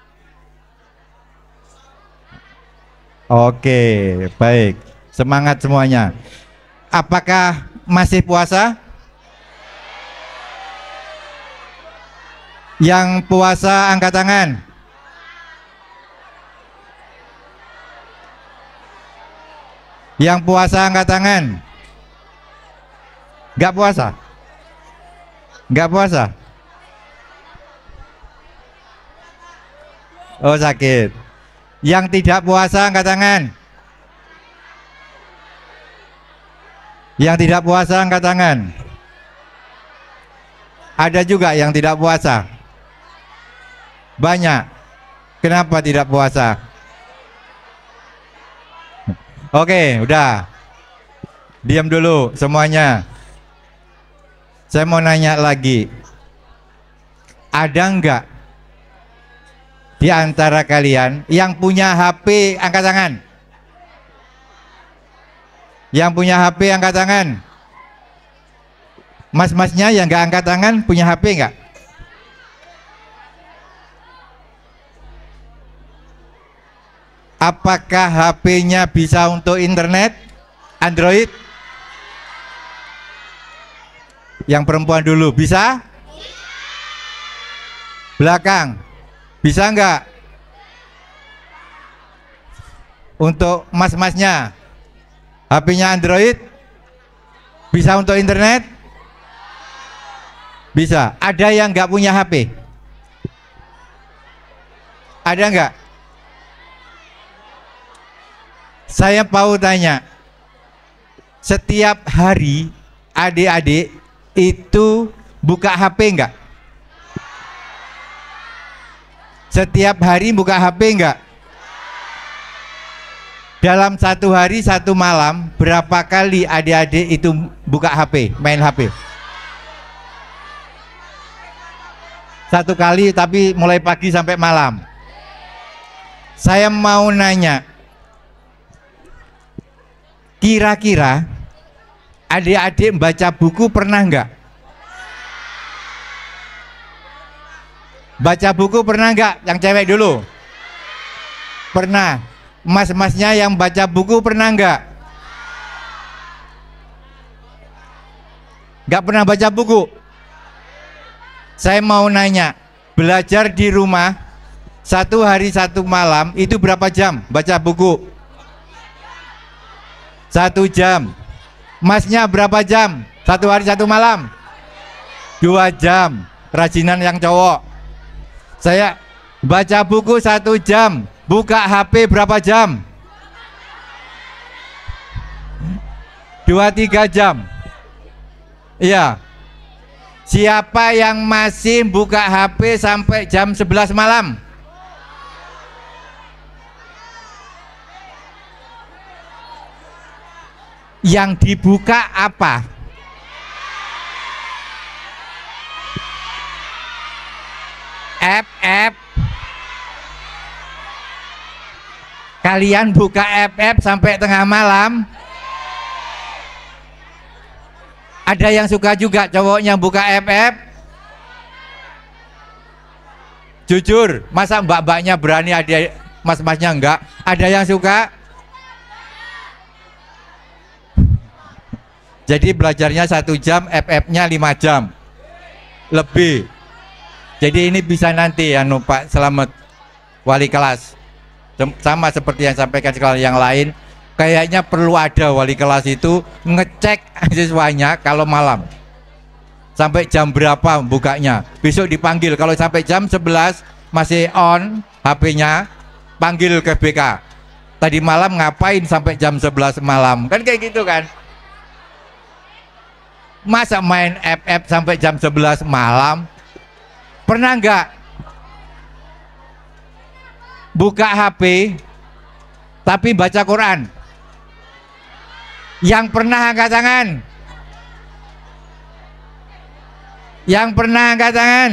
Oke, baik. Semangat semuanya. Apakah masih puasa? Yang puasa angkat tangan. Yang puasa angkat tangan. Enggak puasa? Enggak puasa? Oh, sakit. Yang tidak puasa angkat tangan. Yang tidak puasa angkat tangan. Ada juga yang tidak puasa. Banyak. Kenapa tidak puasa? Oke, udah. Diam dulu semuanya. Saya mau nanya lagi. Ada enggak di antara kalian yang punya H P angkat tangan? Yang punya H P angkat tangan. Mas-masnya yang enggak angkat tangan punya H P enggak? Apakah H P-nya bisa untuk internet? Android? Yang perempuan dulu, bisa? Belakang, bisa enggak? Untuk mas-masnya, H P-nya Android? Bisa untuk internet? Bisa. Ada yang enggak punya H P? Ada enggak? Saya mau tanya, setiap hari adik-adik itu buka H P enggak? Setiap hari buka H P enggak? Dalam satu hari satu malam berapa kali adik-adik itu buka H P, main H P? Satu kali, tapi mulai pagi sampai malam. Saya mau nanya, kira-kira adik-adik baca buku pernah enggak? Baca buku pernah enggak? Yang cewek dulu. Pernah. Mas-masnya yang baca buku pernah enggak? Enggak pernah baca buku. Saya mau nanya, belajar di rumah satu hari satu malam itu berapa jam baca buku? Satu jam. Masnya berapa jam? Satu hari satu malam? Dua jam. Rajinan yang cowok. Saya baca buku satu jam, buka H P berapa jam? Dua tiga jam. Iya. Siapa yang masih buka H P sampai jam sebelas malam? Yang dibuka apa? App-app. Kalian buka app-app sampai tengah malam? Ada yang suka juga cowoknya buka app-app? Jujur, masa mbak-mbaknya berani, ada mas-masnya enggak? Ada yang suka? Jadi belajarnya satu jam, app-app-nya lima jam lebih. Jadi ini bisa nanti ya Pak Selamat, wali kelas, sama seperti yang sampaikan sekolah yang lain, kayaknya perlu ada wali kelas itu ngecek siswanya kalau malam sampai jam berapa bukanya. Besok dipanggil, kalau sampai jam sebelas masih on H P-nya, panggil ke B K. Tadi malam ngapain sampai jam sebelas malam? Kan kayak gitu kan. Masa main app-app sampai jam sebelas malam? Pernah enggak buka H P tapi baca Quran? Yang pernah angkat tangan? Yang pernah angkat tangan?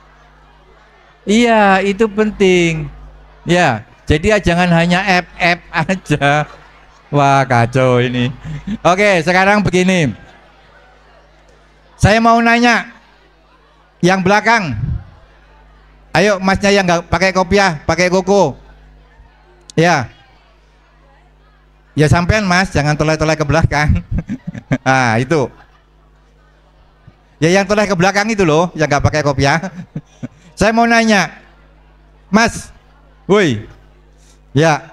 Iya, itu penting. Ya, jadi jangan hanya app-app aja. Wah, kacau ini. Oke, sekarang begini. Saya mau nanya yang belakang. Ayo masnya yang nggak pakai kopiah, pakai koko. Ya. Ya sampean mas, jangan toleh-toleh ke belakang. Ah itu. Ya yang toleh ke belakang itu loh, yang nggak pakai kopiah. Saya mau nanya, mas, woi, ya.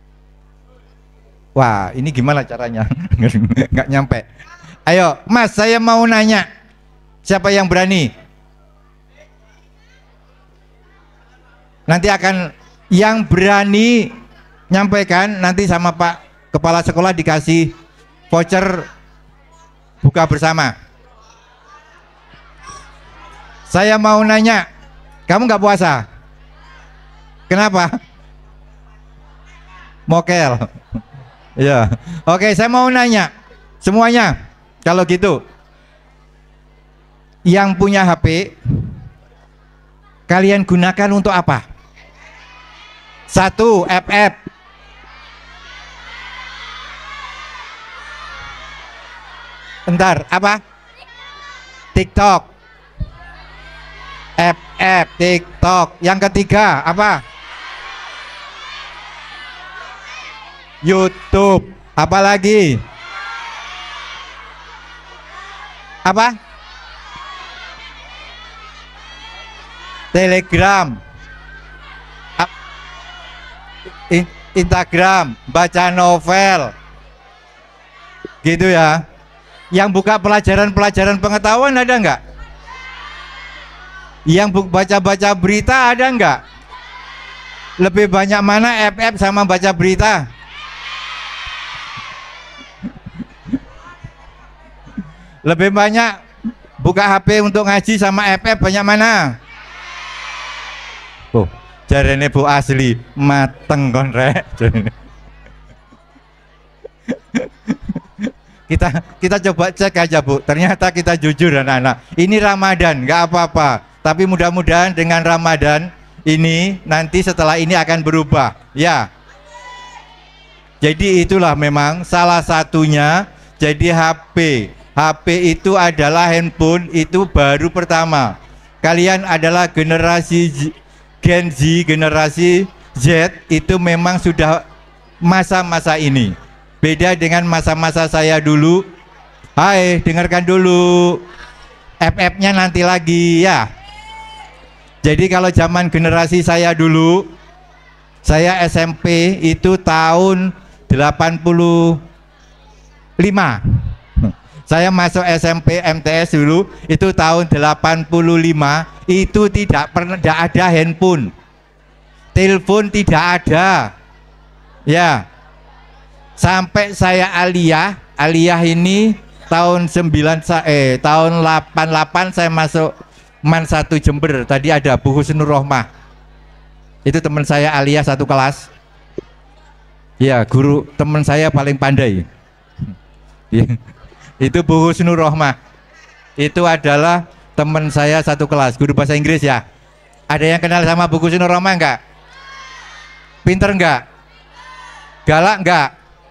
Wah ini gimana caranya? Nggak nyampe. Ayo mas, saya mau nanya, siapa yang berani? Nanti akan Yang berani nyampaikan nanti sama Pak Kepala Sekolah dikasih voucher buka bersama. Saya mau nanya, kamu nggak puasa? Kenapa? Mokel. Ya, oke, saya mau nanya semuanya. Kalau gitu, yang punya H P, kalian gunakan untuk apa? Satu, F F. Bentar, apa? TikTok. F F, TikTok. Yang ketiga, apa? YouTube. Apa lagi? Apa? Telegram. Instagram, baca novel, gitu ya. Yang buka pelajaran-pelajaran pengetahuan ada nggak? Yang baca-baca berita ada nggak? Lebih banyak mana F F sama baca berita? Lebih banyak buka H P untuk ngaji sama F F banyak mana? Oh, jarene Bu asli mateng kon rek. kita kita coba cek aja Bu, ternyata kita jujur anak-anak. Ini Ramadan nggak apa-apa, tapi mudah-mudahan dengan Ramadan ini nanti setelah ini akan berubah ya. Jadi itulah memang salah satunya. Jadi H P H P itu adalah handphone itu baru pertama. Kalian adalah generasi Gen Z, generasi Z, itu memang sudah masa-masa ini. Beda dengan masa-masa saya dulu. Hai, dengarkan dulu. F F-nya nanti lagi ya. Jadi kalau zaman generasi saya dulu, saya S M P itu tahun delapan puluh lima. Saya masuk S M P M T S dulu itu tahun delapan puluh lima, itu tidak pernah tidak ada handphone. Telepon tidak ada. Ya. Sampai saya aliyah, aliyah ini tahun sembilan eh tahun delapan puluh delapan saya masuk Man satu Jember. Tadi ada Bu Husnur Rohmah. Itu teman saya aliyah satu kelas. Ya, guru teman saya paling pandai. Itu Bu Husnur Rohmah. Itu adalah teman saya satu kelas, guru bahasa Inggris ya. Ada yang kenal sama Bu Husnur Rohmah enggak? Pinter enggak? Galak enggak?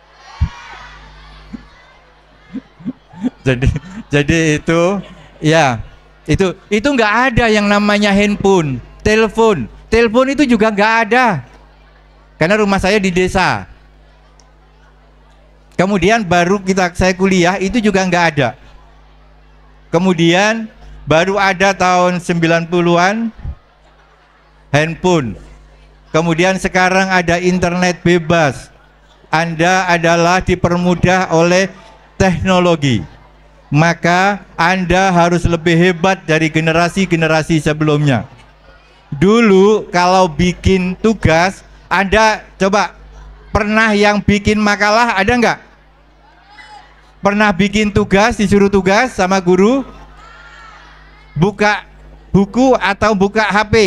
jadi jadi itu ya, itu itu enggak ada yang namanya handphone, telepon. Telepon itu juga enggak ada. Karena rumah saya di desa. Kemudian baru kita saya kuliah itu juga nggak ada. Kemudian baru ada tahun sembilan puluhan handphone. Kemudian sekarang ada internet bebas. Anda adalah dipermudah oleh teknologi. Maka Anda harus lebih hebat dari generasi-generasi sebelumnya. Dulu kalau bikin tugas, Anda coba pernah yang bikin makalah ada nggak? Pernah bikin tugas, disuruh tugas sama guru? Buka buku atau buka H P?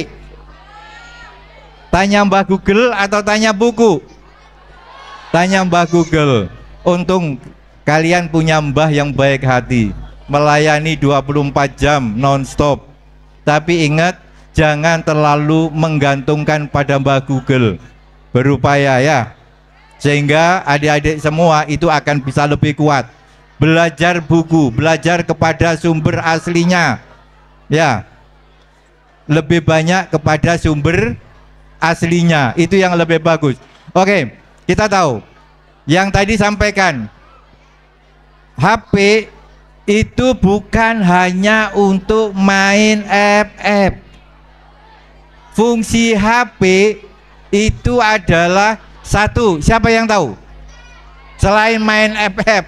Tanya Mbah Google atau tanya buku? Tanya Mbah Google. Untung kalian punya mbah yang baik hati, melayani dua puluh empat jam non-stop. Tapi ingat, jangan terlalu menggantungkan pada Mbah Google. Berupaya ya, sehingga adik-adik semua itu akan bisa lebih kuat. Belajar buku, belajar kepada sumber aslinya. Ya, lebih banyak kepada sumber aslinya, itu yang lebih bagus. Oke, kita tahu yang tadi sampaikan, H P itu bukan hanya untuk main F F. Fungsi H P itu adalah satu, siapa yang tahu? Selain main F F,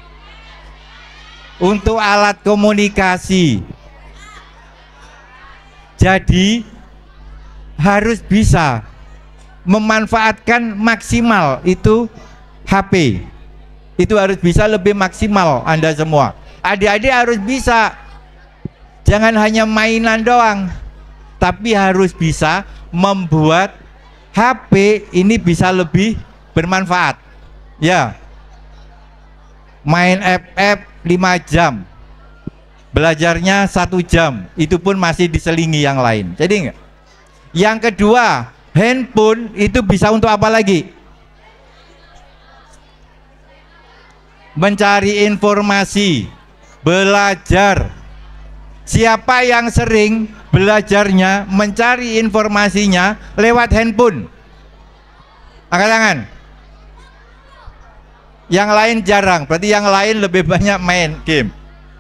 untuk alat komunikasi. Jadi harus bisa memanfaatkan maksimal itu H P. Itu harus bisa lebih maksimal Anda semua. Adik-adik harus bisa. Jangan hanya mainan doang, tapi harus bisa membuat H P ini bisa lebih bermanfaat. Ya. Main F F lima jam. Belajarnya satu jam. Itu pun masih diselingi yang lain. Jadi enggak? Yang kedua, handphone itu bisa untuk apa lagi? Mencari informasi, belajar. Siapa yang sering belajarnya, mencari informasinya lewat handphone? Angkat tangan. Yang lain jarang, berarti yang lain lebih banyak main game.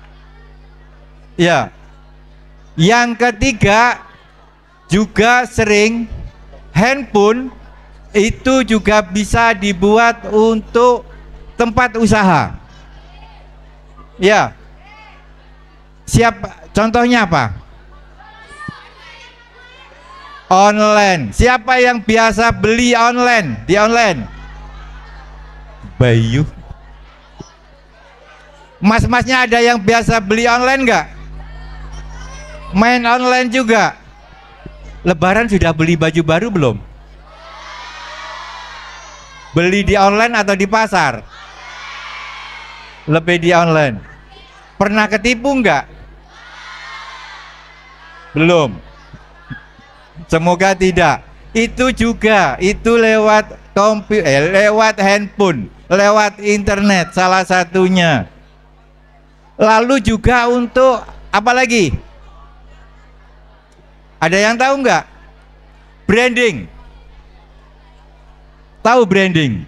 Ya. Yang ketiga juga sering handphone itu juga bisa dibuat untuk tempat usaha. Ya. Siapa contohnya apa? Online. Siapa yang biasa beli online? Di online? Bayu. Mas-masnya ada yang biasa beli online nggak? Main online juga. Lebaran sudah beli baju baru belum? Beli di online atau di pasar? Lebih di online. Pernah ketipu nggak? Belum. Semoga tidak. Itu juga, itu lewat komputer, eh, lewat handphone, lewat internet salah satunya. Lalu juga untuk apa lagi? Ada yang tahu nggak? Branding. Tahu branding?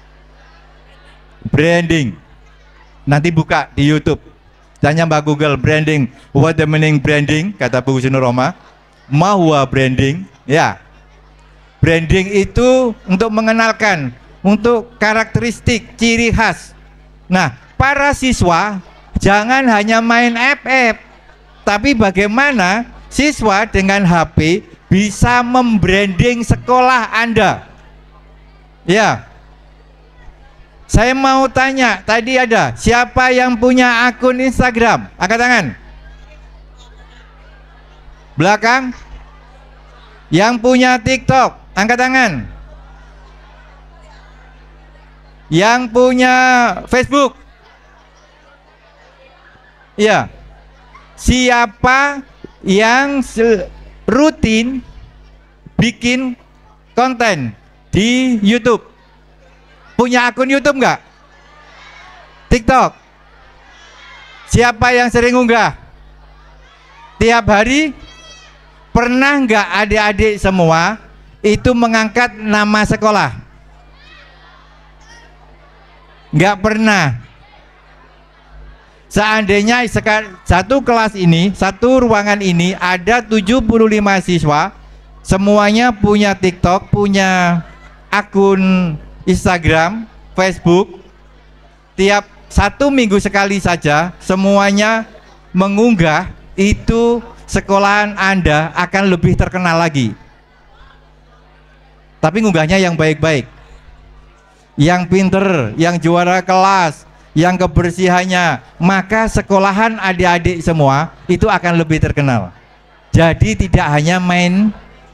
Branding. Nanti buka di YouTube. Tanya Mbak Google branding. What the meaning branding? Kata Bu Husnul Roma. Mahwa branding. Ya. Branding itu untuk mengenalkan, untuk karakteristik, ciri khas. Nah, para siswa jangan hanya main F F, tapi bagaimana siswa dengan H P bisa membranding sekolah Anda. Ya. Saya mau tanya, tadi ada siapa yang punya akun Instagram? Angkat tangan. Belakang. Yang punya TikTok, angkat tangan. Yang punya Facebook. Ya. Siapa yang rutin bikin konten di YouTube? Punya akun YouTube nggak? TikTok. Siapa yang sering unggah? Tiap hari? Pernah nggak adik-adik semua itu mengangkat nama sekolah? Nggak pernah. Seandainya satu kelas ini, satu ruangan ini ada tujuh puluh lima siswa, semuanya punya TikTok, punya akun Instagram, Facebook, tiap satu minggu sekali saja semuanya mengunggah, itu sekolahan Anda akan lebih terkenal lagi. Tapi ngunggahnya yang baik-baik, yang pinter, yang juara kelas, yang kebersihannya, maka sekolahan adik-adik semua itu akan lebih terkenal. Jadi tidak hanya main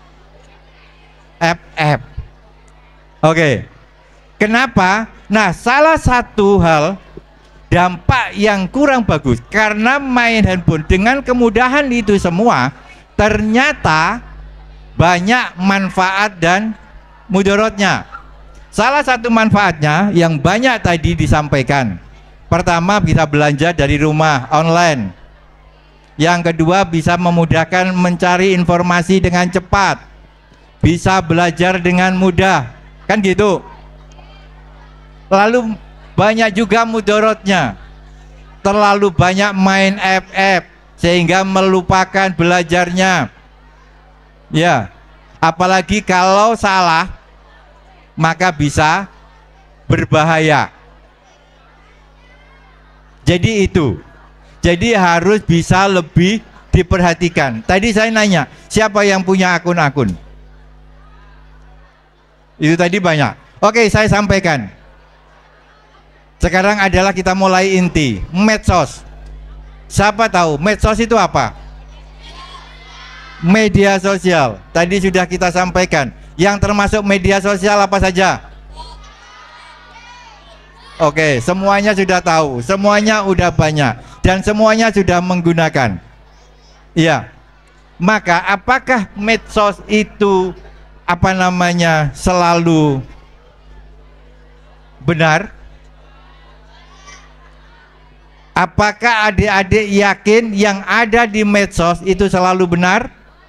F F. Oke. Kenapa? Nah, salah satu hal dampak yang kurang bagus karena main handphone dengan kemudahan itu semua, ternyata banyak manfaat dan mudaratnya. Salah satu manfaatnya yang banyak tadi disampaikan. Pertama, bisa belanja dari rumah online. Yang kedua, bisa memudahkan mencari informasi dengan cepat. Bisa belajar dengan mudah. Kan gitu. Lalu banyak juga mudaratnya. Terlalu banyak main F F sehingga melupakan belajarnya. Ya, apalagi kalau salah maka bisa berbahaya. Jadi itu. Jadi harus bisa lebih diperhatikan. Tadi saya nanya, siapa yang punya akun-akun? Itu tadi banyak. Oke, saya sampaikan. Sekarang adalah kita mulai inti, medsos. Siapa tahu medsos itu apa? Media sosial. Tadi sudah kita sampaikan. Yang termasuk media sosial apa saja? Oke, semuanya sudah tahu, semuanya udah banyak, dan semuanya sudah menggunakan. Iya. Maka apakah medsos itu apa namanya selalu benar? Apakah adik-adik yakin yang ada di medsos itu selalu benar?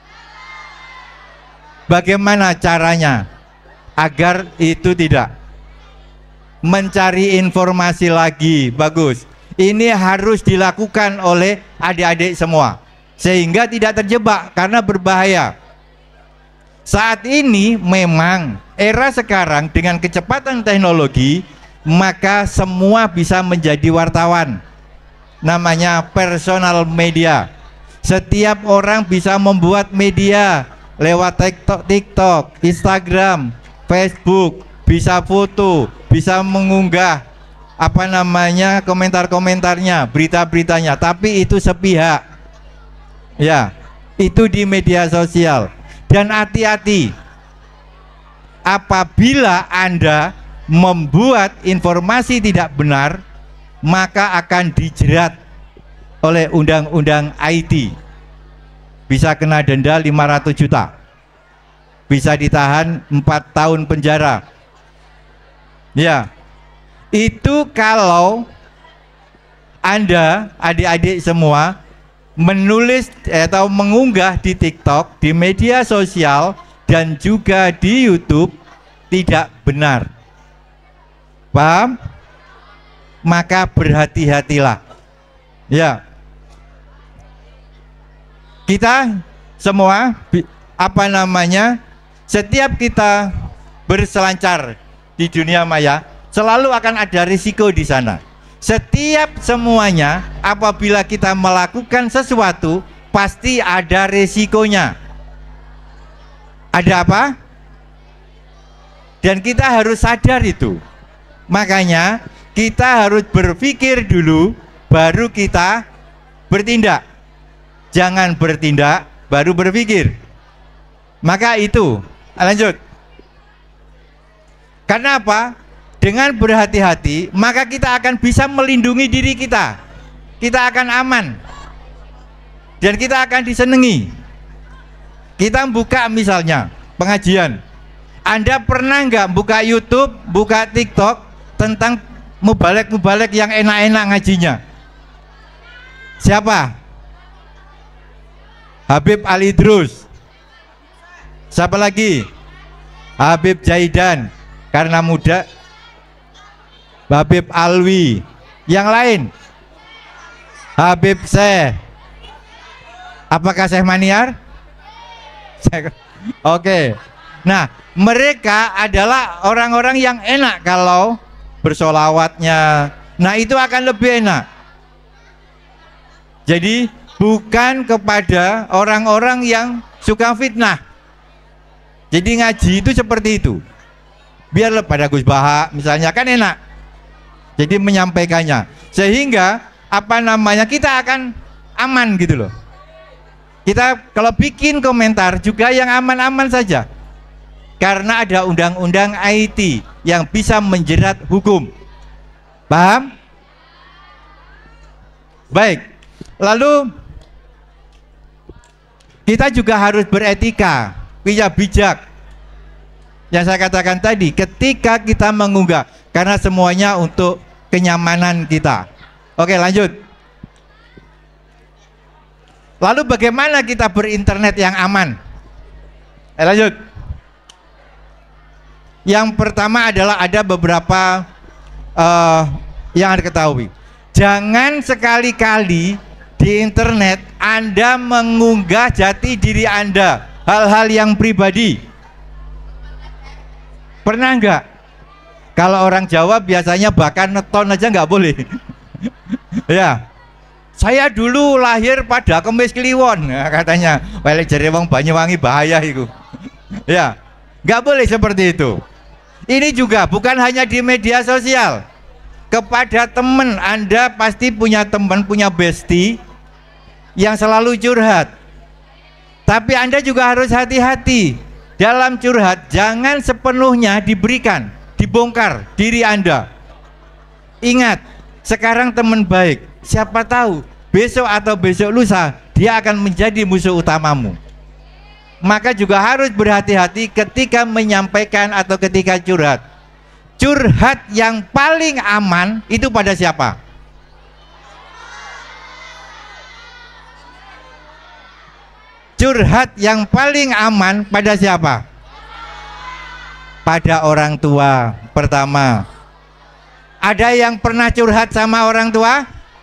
Bagaimana caranya agar itu tidak? Mencari informasi lagi, bagus. Ini harus dilakukan oleh adik-adik semua, sehingga tidak terjebak karena berbahaya. Saat ini memang era sekarang dengan kecepatan teknologi, maka semua bisa menjadi wartawan. Namanya personal media. Setiap orang bisa membuat media lewat TikTok, TikTok, Instagram, Facebook, bisa foto, bisa mengunggah apa namanya komentar-komentarnya, berita-beritanya, tapi itu sepihak. Ya, itu di media sosial. Dan hati-hati apabila Anda membuat informasi tidak benar, maka akan dijerat oleh undang-undang I T. Bisa kena denda lima ratus juta, bisa ditahan empat tahun penjara. Ya, itu kalau Anda, adik-adik semua, menulis atau mengunggah di TikTok, di media sosial, dan juga di YouTube tidak benar. Paham? Maka berhati-hatilah. Ya. Kita semua apa namanya? Setiap kita berselancar di dunia maya, selalu akan ada risiko di sana. Setiap semuanya apabila kita melakukan sesuatu pasti ada risikonya. Ada apa? Dan kita harus sadar itu. Makanya kita harus berpikir dulu baru kita bertindak. Jangan bertindak baru berpikir. Maka itu, lanjut. Karena apa? Dengan berhati-hati, maka kita akan bisa melindungi diri kita. Kita akan aman. Dan kita akan disenangi. Kita buka misalnya pengajian. Anda pernah nggak buka YouTube, buka TikTok tentang mubalek-mubalek yang enak-enak ngajinya? Siapa? Habib Ali Idrus. Siapa lagi? Habib Jaidan, karena muda. Habib Alwi. Yang lain? Habib Syekh. Apakah Syekh Maniar? Oke. Okay. Nah, mereka adalah orang-orang yang enak kalau bersolawatnya. Nah, itu akan lebih enak. Jadi bukan kepada orang-orang yang suka fitnah. Jadi ngaji itu seperti itu. Biarlah pada Gus Baha misalnya, kan enak. Jadi menyampaikannya, sehingga apa namanya kita akan aman gitu loh. Kita kalau bikin komentar juga yang aman-aman saja, karena ada undang-undang I T yang bisa menjerat hukum. Paham? Baik. Lalu kita juga harus beretika, bijak. Yang saya katakan tadi, ketika kita mengunggah, karena semuanya untuk kenyamanan kita. Oke, lanjut. Lalu bagaimana kita berinternet yang aman? Eh, lanjut. Yang pertama adalah ada beberapa uh, yang harus diketahui. Jangan sekali-kali di internet Anda mengunggah jati diri Anda, hal-hal yang pribadi. Pernah nggak? Kalau orang Jawa biasanya bahkan neton aja nggak boleh. Ya, saya dulu lahir pada Kemis Kliwon, nah, katanya. Wale jare wong Banyuwangi bahaya itu. Ya, nggak boleh seperti itu. Ini juga bukan hanya di media sosial. Kepada teman, Anda pasti punya teman, punya bestie yang selalu curhat. Tapi Anda juga harus hati-hati dalam curhat, jangan sepenuhnya diberikan, dibongkar diri Anda. Ingat, sekarang teman baik, siapa tahu besok atau besok lusa dia akan menjadi musuh utamamu. Maka juga harus berhati-hati ketika menyampaikan atau ketika curhat. Curhat yang paling aman itu pada siapa? Curhat yang paling aman pada siapa? Pada orang tua pertama. Ada yang pernah curhat sama orang tua?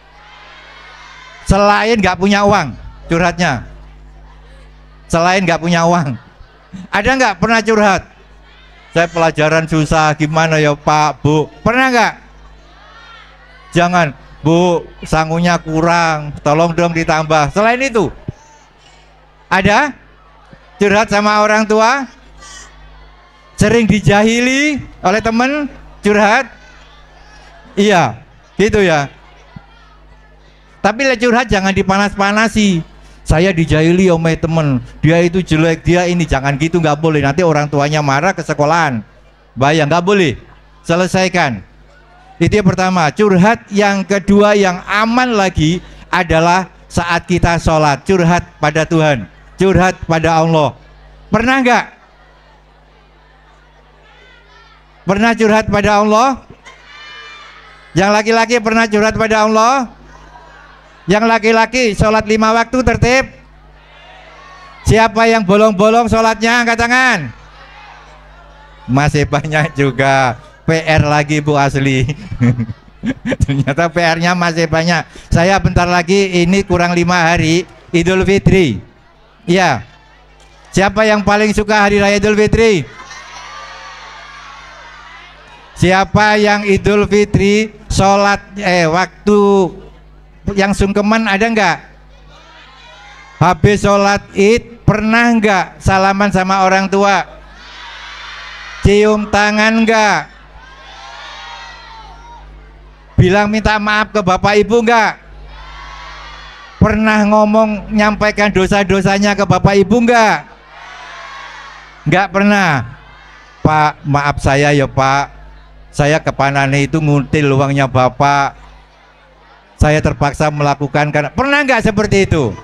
Selain nggak punya uang, curhatnya. Selain nggak punya uang, ada nggak pernah curhat? Saya pelajaran susah, gimana ya Pak, Bu? Pernah nggak? Jangan, Bu, sangunya kurang, tolong dong ditambah. Selain itu, ada curhat sama orang tua? Sering dijahili oleh teman, curhat? Iya, gitu ya. Tapi le curhat jangan dipanas-panasi. Saya dijahili oleh temen, dia itu jelek, dia ini, jangan gitu, nggak boleh. Nanti orang tuanya marah ke sekolahan, bayang, nggak boleh. Selesaikan. Itu yang pertama. Curhat yang kedua yang aman lagi adalah saat kita sholat, curhat pada Tuhan, curhat pada Allah. Pernah nggak? Pernah curhat pada Allah? Yang laki-laki pernah curhat pada Allah? Yang laki-laki sholat lima waktu tertib? Siapa yang bolong-bolong sholatnya? Angkat tangan. Masih banyak juga. P R lagi Bu Asli. Ternyata P R-nya masih banyak. Saya bentar lagi, ini kurang lima hari Idul Fitri. Iya. Siapa yang paling suka hari raya Idul Fitri? Siapa yang Idul Fitri sholat eh waktu yang sungkeman ada nggak? Habis sholat id pernah nggak salaman sama orang tua? Cium tangan nggak? Bilang minta maaf ke bapak ibu nggak? Pernah ngomong nyampaikan dosa-dosanya ke bapak ibu nggak? Nggak pernah. Pak, maaf saya ya Pak, saya kepanane itu nguntil uangnya bapak, saya terpaksa melakukan karena. Pernah nggak seperti itu?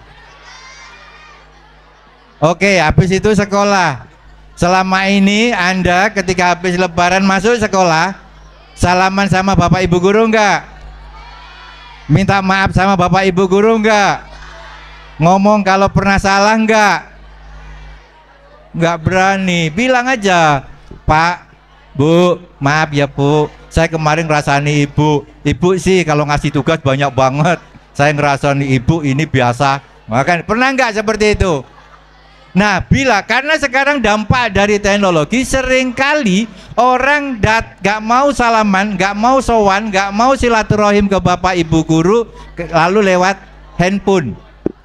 Oke, habis itu sekolah. Selama ini Anda ketika habis lebaran masuk sekolah, salaman sama bapak ibu guru nggak? Minta maaf sama bapak ibu guru nggak? Ngomong kalau pernah salah nggak? Nggak berani. Bilang aja, Pak, Bu, maaf ya Bu, saya kemarin ngerasani ibu. Ibu sih kalau ngasih tugas banyak banget, saya ngerasani ibu ini biasa. Makanya pernah nggak seperti itu? Nah, bila karena sekarang dampak dari teknologi, seringkali orang dat gak mau salaman, gak mau sowan, gak mau silaturahim ke bapak ibu guru, ke, lalu lewat handphone,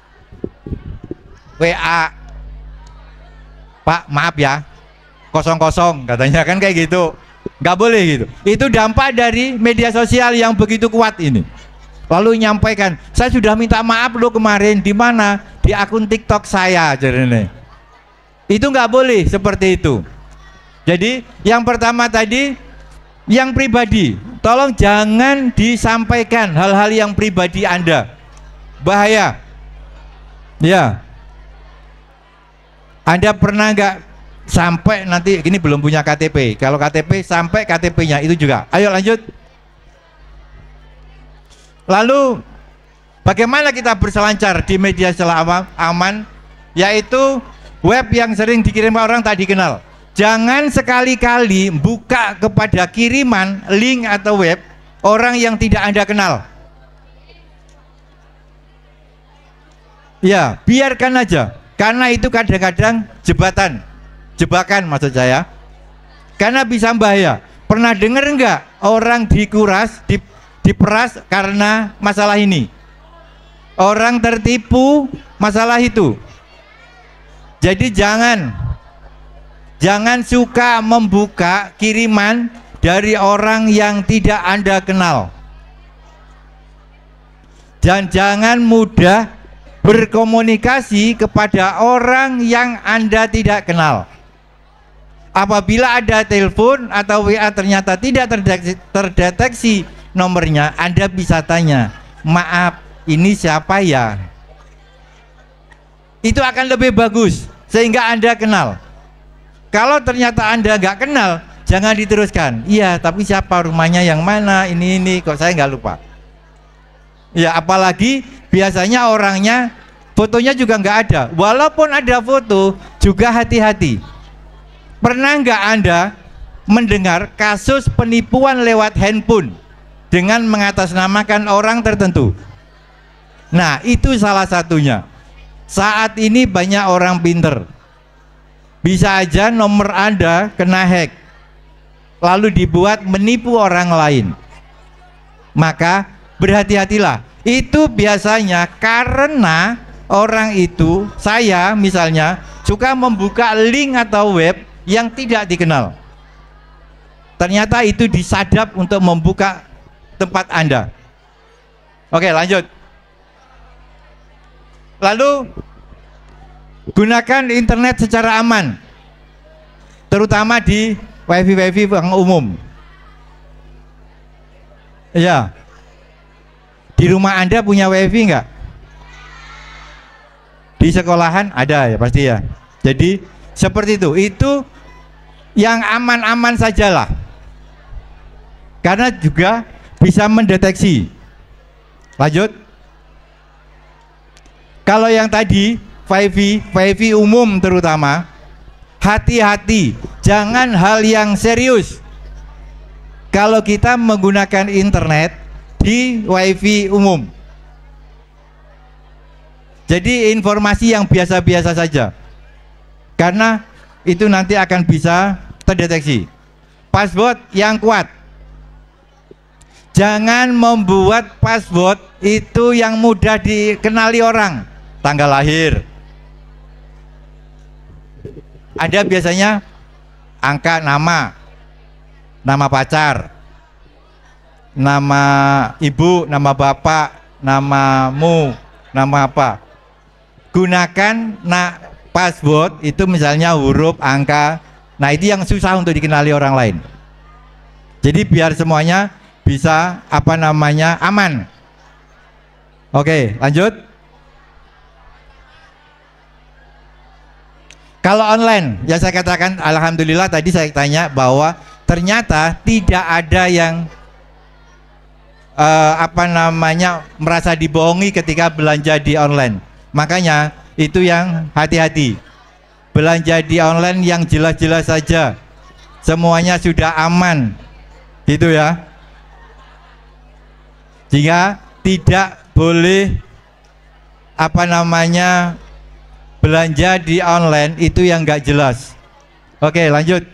W A. Pak, maaf ya, kosong-kosong katanya, kan kayak gitu. Nggak boleh gitu. Itu dampak dari media sosial yang begitu kuat ini. Lalu nyampaikan, saya sudah minta maaf lo kemarin, di mana? Di akun TikTok saya, jadi itu nggak boleh seperti itu. Jadi yang pertama tadi, yang pribadi, tolong jangan disampaikan hal-hal yang pribadi Anda, bahaya. Ya, Anda pernah nggak sampai nanti gini belum punya K T P? Kalau K T P sampai K T P-nya itu juga. Ayo lanjut. Lalu bagaimana kita berselancar di media sosial aman? Yaitu web yang sering dikirim orang tak dikenal. Jangan sekali-kali buka kepada kiriman link atau web orang yang tidak Anda kenal. Ya, biarkan aja. Karena itu kadang-kadang jebatan, jebakan maksud saya. Karena bisa bahaya. Pernah dengar nggak orang dikuras, di, diperas karena masalah ini? Orang tertipu masalah itu. Jadi jangan Jangan suka membuka kiriman dari orang yang tidak Anda kenal. Dan jangan mudah berkomunikasi kepada orang yang Anda tidak kenal. Apabila ada telepon atau W A ternyata tidak terdeteksi, terdeteksi nomornya, Anda bisa tanya, maaf, ini siapa ya? Itu akan lebih bagus sehingga Anda kenal. Kalau ternyata Anda nggak kenal, jangan diteruskan. Iya, tapi siapa, rumahnya yang mana, ini ini kok saya nggak lupa. Ya, apalagi biasanya orangnya fotonya juga nggak ada. Walaupun ada foto, juga hati-hati. Pernah nggak Anda mendengar kasus penipuan lewat handphone dengan mengatasnamakan orang tertentu? Nah, itu salah satunya. Saat ini banyak orang pinter. Bisa aja nomor Anda kena hack, lalu dibuat menipu orang lain. Maka berhati-hatilah. Itu biasanya karena orang itu, saya misalnya, suka membuka link atau web yang tidak dikenal. Ternyata itu disadap untuk membuka tempat Anda. Oke, lanjut. Lalu gunakan internet secara aman, terutama di wifi-wifi yang umum. Ya, di rumah Anda punya wifi enggak? Di sekolahan ada ya pasti ya. Jadi seperti itu. Itu yang aman-aman sajalah. Karena juga bisa mendeteksi. Lanjut. Kalau yang tadi wifi, wifi umum terutama, hati-hati, jangan hal yang serius. Kalau kita menggunakan internet di wifi umum, jadi informasi yang biasa-biasa saja, karena itu nanti akan bisa terdeteksi. Password yang kuat. Jangan membuat password itu yang mudah dikenali orang. Tanggal lahir, Anda biasanya angka nama, nama pacar, nama ibu, nama bapak, namamu, nama apa. Gunakan nah, password itu misalnya huruf, angka. Nah, itu yang susah untuk dikenali orang lain. Jadi biar semuanya bisa apa namanya aman. Oke, lanjut. Kalau online, ya saya katakan alhamdulillah tadi saya tanya bahwa ternyata tidak ada yang uh, apa namanya merasa dibohongi ketika belanja di online. Makanya itu yang hati-hati. Belanja di online yang jelas-jelas saja. Semuanya sudah aman. Gitu ya. Jika tidak boleh apa namanya belanja di online itu yang nggak jelas. Oke, lanjut.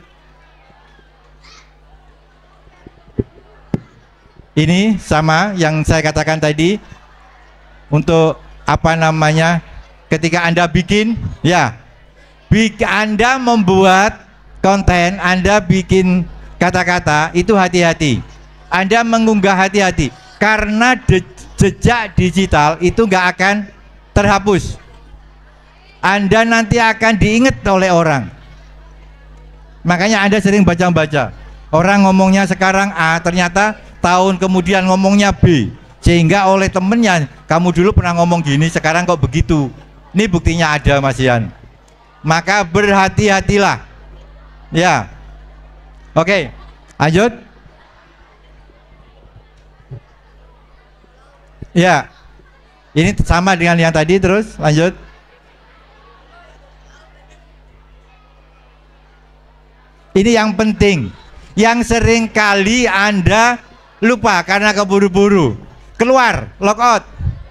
Ini sama yang saya katakan tadi. Untuk apa namanya, ketika Anda bikin, ya, Anda membuat konten, Anda bikin kata-kata, itu hati-hati. Anda mengunggah hati-hati, karena jejak digital itu nggak akan terhapus. Anda nanti akan diingat oleh orang. Makanya Anda sering baca-baca. Orang ngomongnya sekarang A, ternyata tahun kemudian ngomongnya B. Sehingga oleh temennya, kamu dulu pernah ngomong gini, sekarang kok begitu. Ini buktinya ada, Mas Ian. Maka berhati-hatilah. Ya. Oke, lanjut. Ya. Ini sama dengan yang tadi, terus lanjut. Ini yang penting, yang sering kali Anda lupa karena keburu-buru keluar, logout.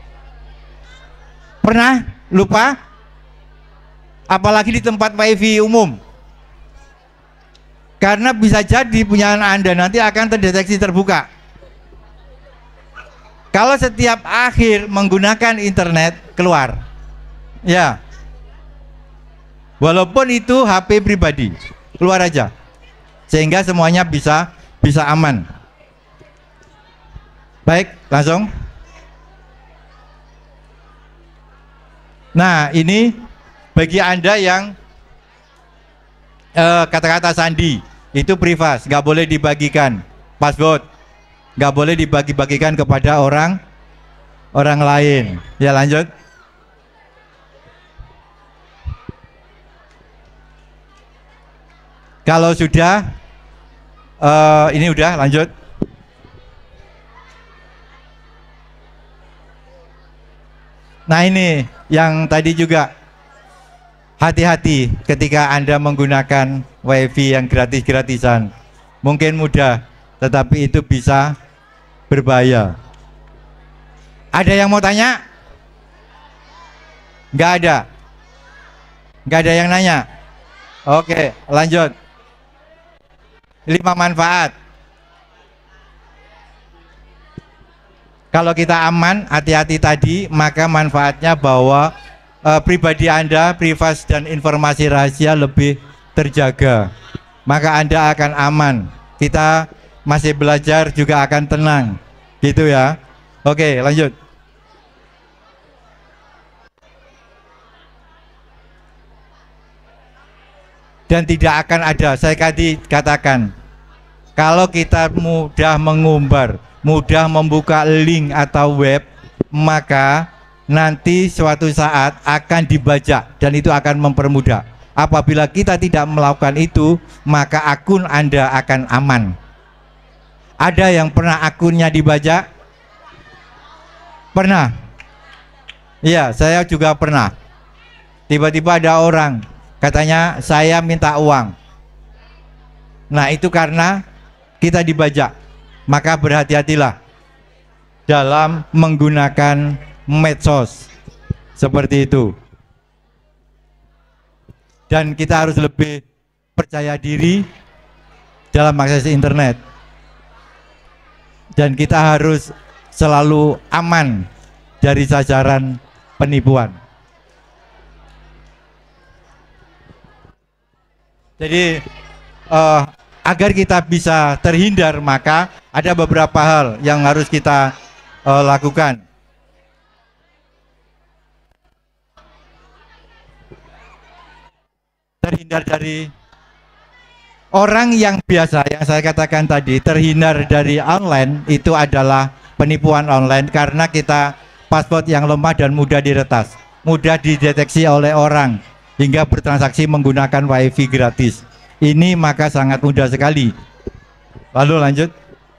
Pernah lupa? Apalagi di tempat wifi umum. Karena bisa jadi punya Anda nanti akan terdeteksi terbuka. Kalau setiap akhir menggunakan internet, keluar. Ya. Walaupun itu H P pribadi. keluar aja. Sehingga semuanya bisa bisa aman. Baik, langsung. Nah, ini bagi Anda yang kata-kata uh, sandi itu privat, nggak boleh dibagikan. Password nggak boleh dibagi-bagikan kepada orang orang lain. Ya, lanjut. Kalau sudah, uh, ini udah lanjut. Nah, ini yang tadi juga, hati-hati ketika Anda menggunakan wifi yang gratis-gratisan. Mungkin mudah, tetapi itu bisa berbahaya. Ada yang mau tanya? Nggak ada? Nggak ada yang nanya? Oke, lanjut. Lima manfaat. Kalau kita aman, hati-hati tadi, maka manfaatnya bahwa e, pribadi Anda, privasi dan informasi rahasia lebih terjaga. Maka Anda akan aman. Kita masih belajar juga akan tenang. Gitu ya. Oke, lanjut. Dan tidak akan ada, saya tadi katakan, kalau kita mudah mengumbar, mudah membuka link atau web, maka nanti suatu saat akan dibajak dan itu akan mempermudah. Apabila kita tidak melakukan itu, maka akun Anda akan aman. Ada yang pernah akunnya dibajak? Pernah? Iya, saya juga pernah. Tiba-tiba ada orang katanya saya minta uang. Nah, itu karena kita dibajak. Maka berhati-hatilah dalam menggunakan medsos seperti itu. Dan kita harus lebih percaya diri dalam akses internet. Dan kita harus selalu aman dari sasaran penipuan. Jadi uh, agar kita bisa terhindar, maka ada beberapa hal yang harus kita uh, lakukan. Terhindar dari orang yang biasa, yang saya katakan tadi, terhindar dari online itu adalah penipuan online karena kita password yang lemah dan mudah diretas, mudah dideteksi oleh orang hingga bertransaksi menggunakan wifi gratis. Ini maka sangat mudah sekali. Lalu lanjut.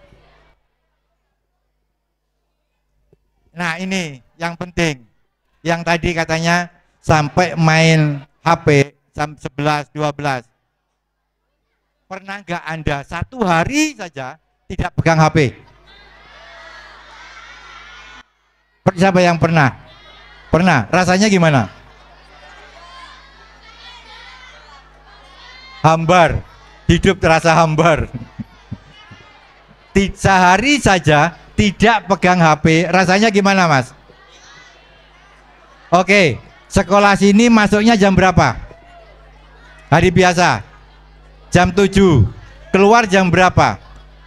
Nah, ini yang penting. Yang tadi katanya sampai main H P jam sebelas dua belas. Pernah nggak Anda satu hari saja tidak pegang H P? Siapa yang pernah? Pernah. Rasanya gimana? Hambar, hidup terasa hambar. Sehari saja tidak pegang H P, rasanya gimana, Mas? Oke, sekolah sini masuknya jam berapa? Hari biasa jam tujuh, keluar jam berapa?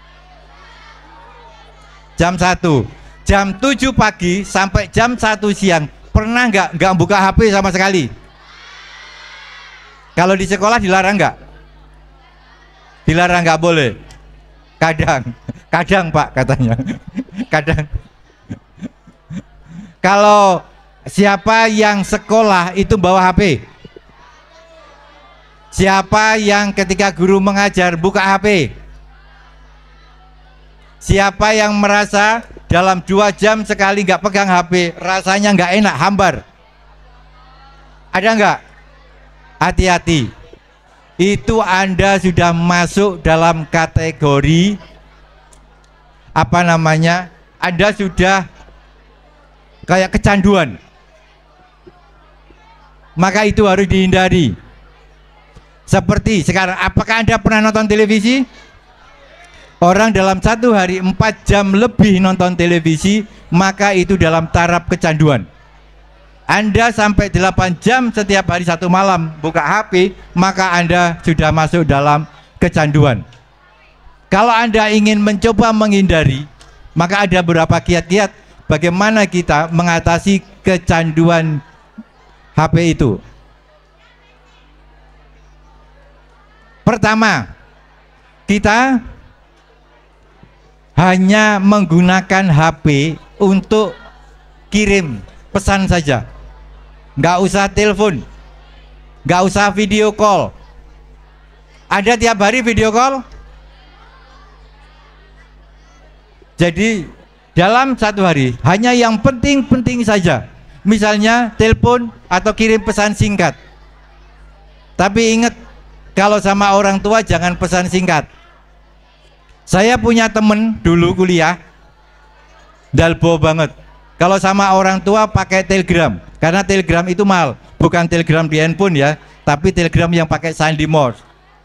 Jam satu. Jam tujuh pagi sampai jam satu siang pernah nggak nggak buka H P sama sekali? Kalau di sekolah dilarang nggak? Dilarang, nggak boleh. Kadang, kadang Pak katanya. Kadang. Kalau siapa yang sekolah itu bawa H P? Siapa yang ketika guru mengajar buka H P? Siapa yang merasa dalam dua jam sekali nggak pegang H P, rasanya nggak enak, hambar? Ada nggak? Hati-hati, itu Anda sudah masuk dalam kategori apa namanya? Anda sudah kayak kecanduan. Maka itu harus dihindari. Seperti sekarang, apakah Anda pernah nonton televisi? Orang dalam satu hari empat jam lebih nonton televisi, maka itu dalam taraf kecanduan. Anda sampai delapan jam setiap hari satu malam buka H P, maka Anda sudah masuk dalam kecanduan. Kalau Anda ingin mencoba menghindari, maka ada beberapa kiat-kiat bagaimana kita mengatasi kecanduan H P itu. Pertama, kita hanya menggunakan H P untuk kirim pesan saja, nggak usah telepon, nggak usah video call. Ada tiap hari video call? Jadi dalam satu hari hanya yang penting-penting saja, misalnya telepon atau kirim pesan singkat. Tapi ingat, kalau sama orang tua jangan pesan singkat. Saya punya temen dulu kuliah, dalbo banget. Kalau sama orang tua pakai telegram, karena telegram itu mahal, bukan telegram di handphone ya, tapi telegram yang pakai sandi Morse.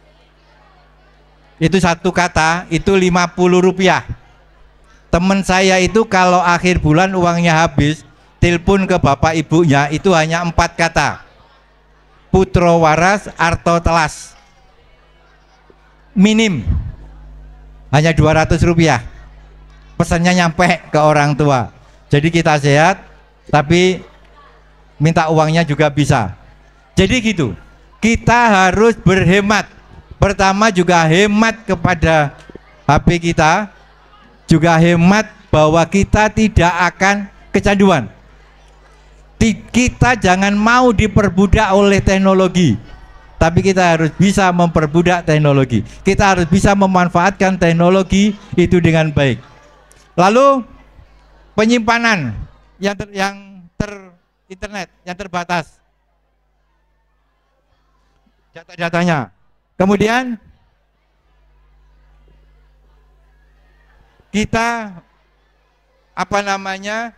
Itu satu kata itu lima puluh rupiah. Temen saya itu kalau akhir bulan uangnya habis, telepon ke bapak ibunya itu hanya empat kata. Putro waras arto telas. Minim. Hanya dua ratus rupiah. Pesannya nyampe ke orang tua. Jadi kita sehat, tapi minta uangnya juga bisa. Jadi gitu, kita harus berhemat. Pertama juga hemat kepada H P kita, juga hemat bahwa kita tidak akan kecanduan. Kita jangan mau diperbudak oleh teknologi, tapi kita harus bisa memperbudak teknologi. Kita harus bisa memanfaatkan teknologi itu dengan baik. Lalu penyimpanan yang ter, yang ter internet yang terbatas, data-datanya. Kemudian kita apa namanya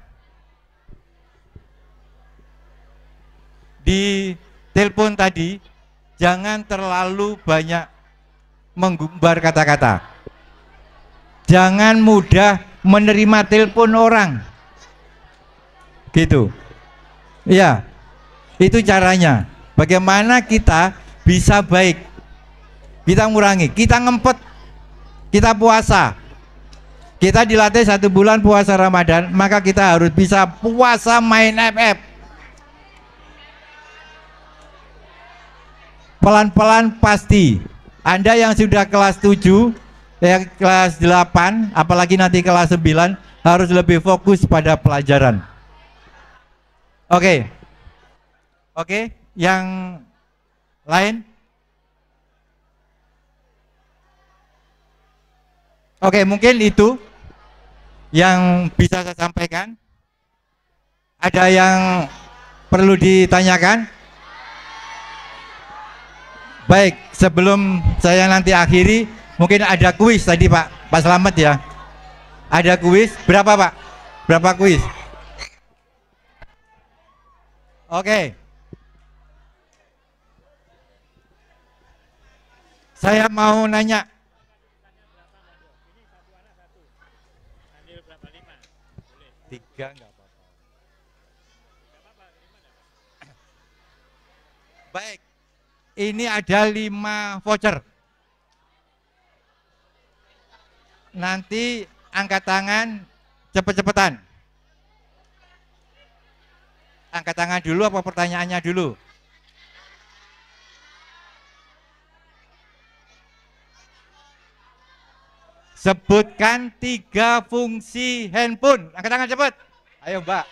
di telepon tadi jangan terlalu banyak menggumbar kata-kata. Jangan mudah menerima telepon orang. Gitu. Iya. Itu caranya. Bagaimana kita bisa baik. Kita ngurangi, kita ngempet, kita puasa. Kita dilatih satu bulan puasa Ramadan, maka kita harus bisa puasa main F F. Pelan-pelan pasti. Anda yang sudah kelas tujuh, ya kelas delapan, apalagi nanti kelas sembilan, harus lebih fokus pada pelajaran. Oke. Oke, yang lain? Oke, mungkin itu yang bisa saya sampaikan. Ada yang perlu ditanyakan? Baik, sebelum saya nanti akhiri, mungkin ada kuis tadi Pak, Pak Slamet ya. Ada kuis, berapa Pak? Berapa kuis? Oke. Saya mau nanya. Tiga nggak apa-apa. Baik, ini ada lima voucher. Nanti angkat tangan cepet-cepetan. Angkat tangan dulu apa pertanyaannya dulu? Sebutkan tiga fungsi handphone. Angkat tangan cepat. Ayo Mbak.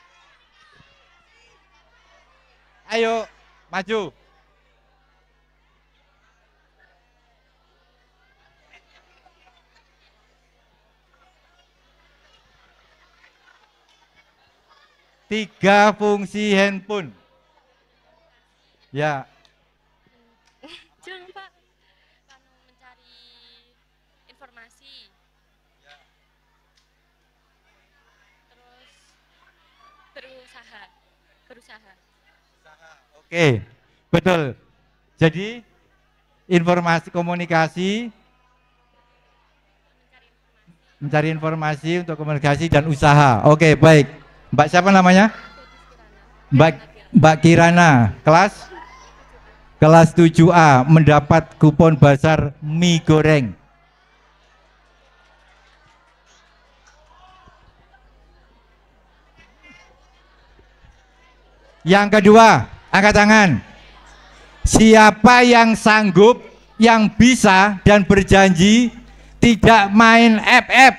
Ayo maju. Tiga fungsi handphone. Ya. Jangan Pak. Mencari informasi. Ya. Terus berusaha. Berusaha. Oke, betul. Jadi informasi komunikasi, mencari informasi untuk komunikasi dan usaha. Oke, baik. Mbak siapa namanya? Mbak Mbak Kirana, kelas kelas tujuh A mendapat kupon bazar mie goreng. Yang kedua, angkat tangan. Siapa yang sanggup, yang bisa dan berjanji tidak main F F?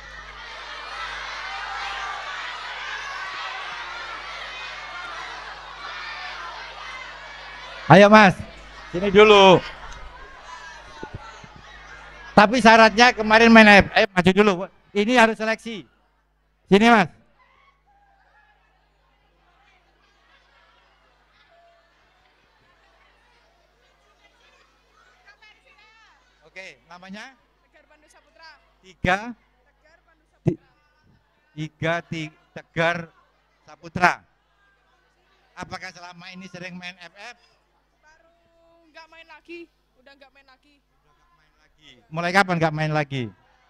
Ayo Mas, sini dulu. Tapi syaratnya kemarin main F F. Ayo maju dulu. Ini harus seleksi. Sini Mas. Oke, namanya? Tegar Pandu Saputra. Tiga. Tegar Pandu Saputra. Tiga, tiga Tegar Saputra. Apakah selama ini sering main F F? Baru nggak main lagi. Udah nggak main lagi. Udah nggak main lagi. Mulai kapan nggak main lagi?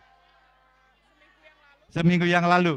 Seminggu yang lalu. Seminggu yang lalu.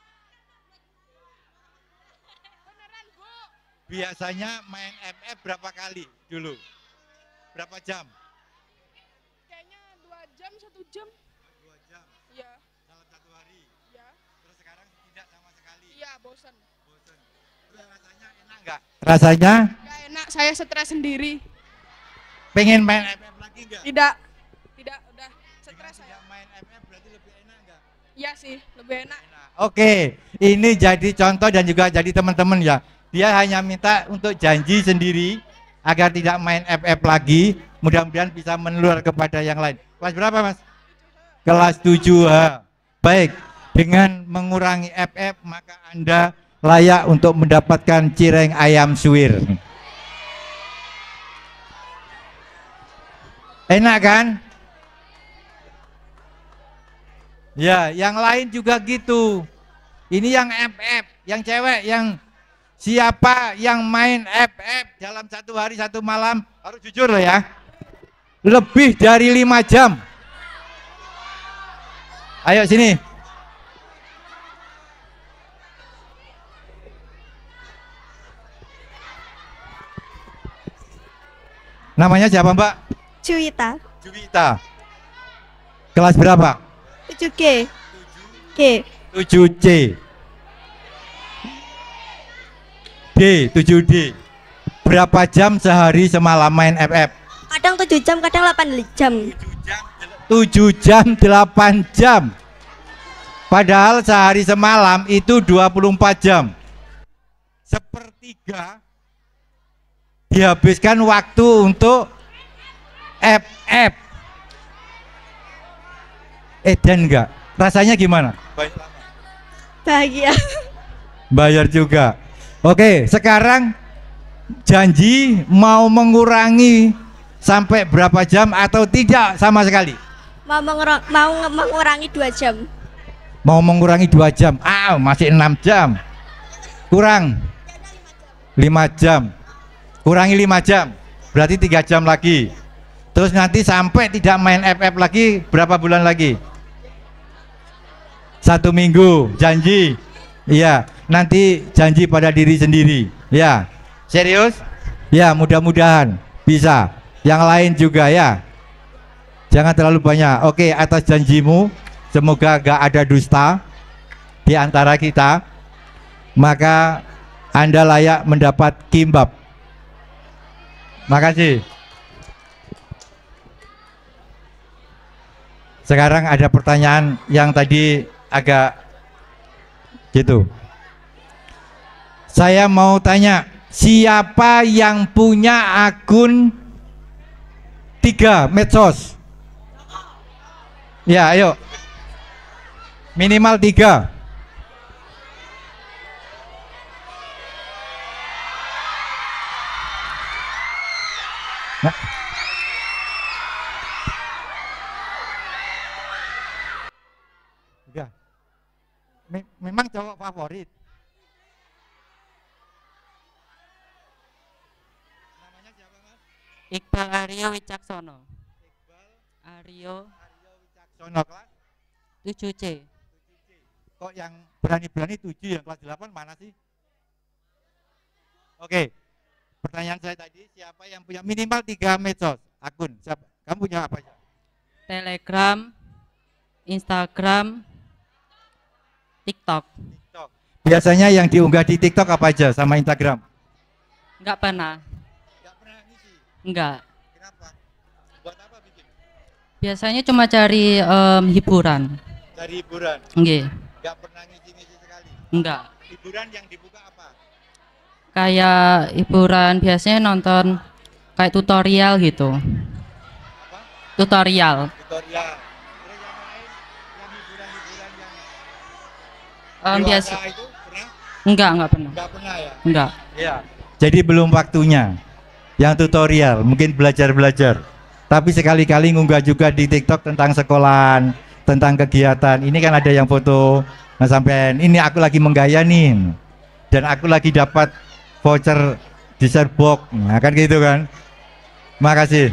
Beneran Bu. Biasanya main F F berapa kali dulu? Berapa jam? Kayaknya dua jam, satu jam. Dua jam? Iya. Dalam satu hari? Iya. Terus sekarang tidak sama sekali? Iya, bosan. Bosan. Terus rasanya enak nggak? Rasanya? Nggak enak, saya stres sendiri. Pengen main F F lagi nggak? Tidak. Tidak, udah stres saya. Main F F berarti lebih enak nggak? Iya sih, lebih enak. enak. Oke, ini jadi contoh dan juga jadi teman-teman ya. Dia hanya minta untuk janji sendiri agar tidak main F F lagi. Mudah-mudahan bisa menular kepada yang lain. Kelas berapa Mas? Kelas tujuh H. Baik, dengan mengurangi F F maka Anda layak untuk mendapatkan cireng ayam suwir. Enak kan? Ya, yang lain juga gitu. Ini yang F F, yang cewek, yang siapa yang main F F dalam satu hari satu malam harus jujur loh ya. Lebih dari lima jam. Ayo sini. Namanya siapa Mbak? Cuwita. Cuwita. Kelas berapa? tujuh G. G. tujuh C. D, tujuh D. Berapa jam sehari semalam main F F? Kadang tujuh jam, kadang delapan jam. tujuh jam, delapan jam. Padahal sehari semalam itu dua puluh empat jam. Sepertiga dihabiskan waktu untuk F F. Edan enggak? Rasanya gimana? Bahagia. Bayar juga. Oke, sekarang janji mau mengurangi sampai berapa jam atau tidak sama sekali? Mau, mengurang, mau mengurangi dua jam. Mau mengurangi dua jam. Ah, masih enam jam. Kurang lima jam. Kurangi lima jam. Berarti tiga jam lagi. Terus nanti sampai tidak main F F lagi berapa bulan lagi? Satu minggu. Janji. Iya, nanti janji pada diri sendiri. Ya. Serius? Ya, mudah-mudahan bisa. Yang lain juga ya. Jangan terlalu banyak. Oke, atas janjimu semoga gak ada dusta di antara kita. Maka Anda layak mendapat kimbab. Makasih. Sekarang ada pertanyaan yang tadi agak gitu. Saya mau tanya, siapa yang punya akun tiga medsos? Ya, ayo. Minimal tiga. Nah. Udah. Memang cowok favorit. Namanya siapa Mas? Iqbal Aryo Wicaksono. Iqbal Aryo Aryo Wicaksono, kelas tujuh C. tujuh C. Kok yang berani-berani tujuh, yang kelas delapan mana sih? Oke. Pertanyaan saya tadi, siapa yang punya minimal tiga medsos akun? Siapa? Kamu punya apa aja? Telegram, Instagram, TikTok. TikTok. Biasanya yang diunggah di TikTok apa aja sama Instagram? Enggak pernah. Enggak pernah ngisi? Enggak. Kenapa? Buat apa bikin? Biasanya cuma cari em, hiburan. Cari hiburan? Nggih. Enggak pernah ngisi-ngisi sekali? Enggak. Hiburan yang dibuka apa? Kayak hiburan biasanya nonton kayak tutorial gitu. Apa? Tutorial. Tutorial. Terus yang lain, yang hiburan-hiburan yang Em, biasa. dewasa itu pernah? Enggak, enggak pernah. Enggak pernah ya? Enggak. Iya. Jadi belum waktunya. Yang tutorial, mungkin belajar-belajar. Tapi sekali-kali ngunggah juga di TikTok tentang sekolahan, tentang kegiatan. Ini kan ada yang foto. Nah sampean, ini aku lagi menggaya nih. Dan aku lagi dapat voucher dessert box. Nah kan gitu kan. Makasih.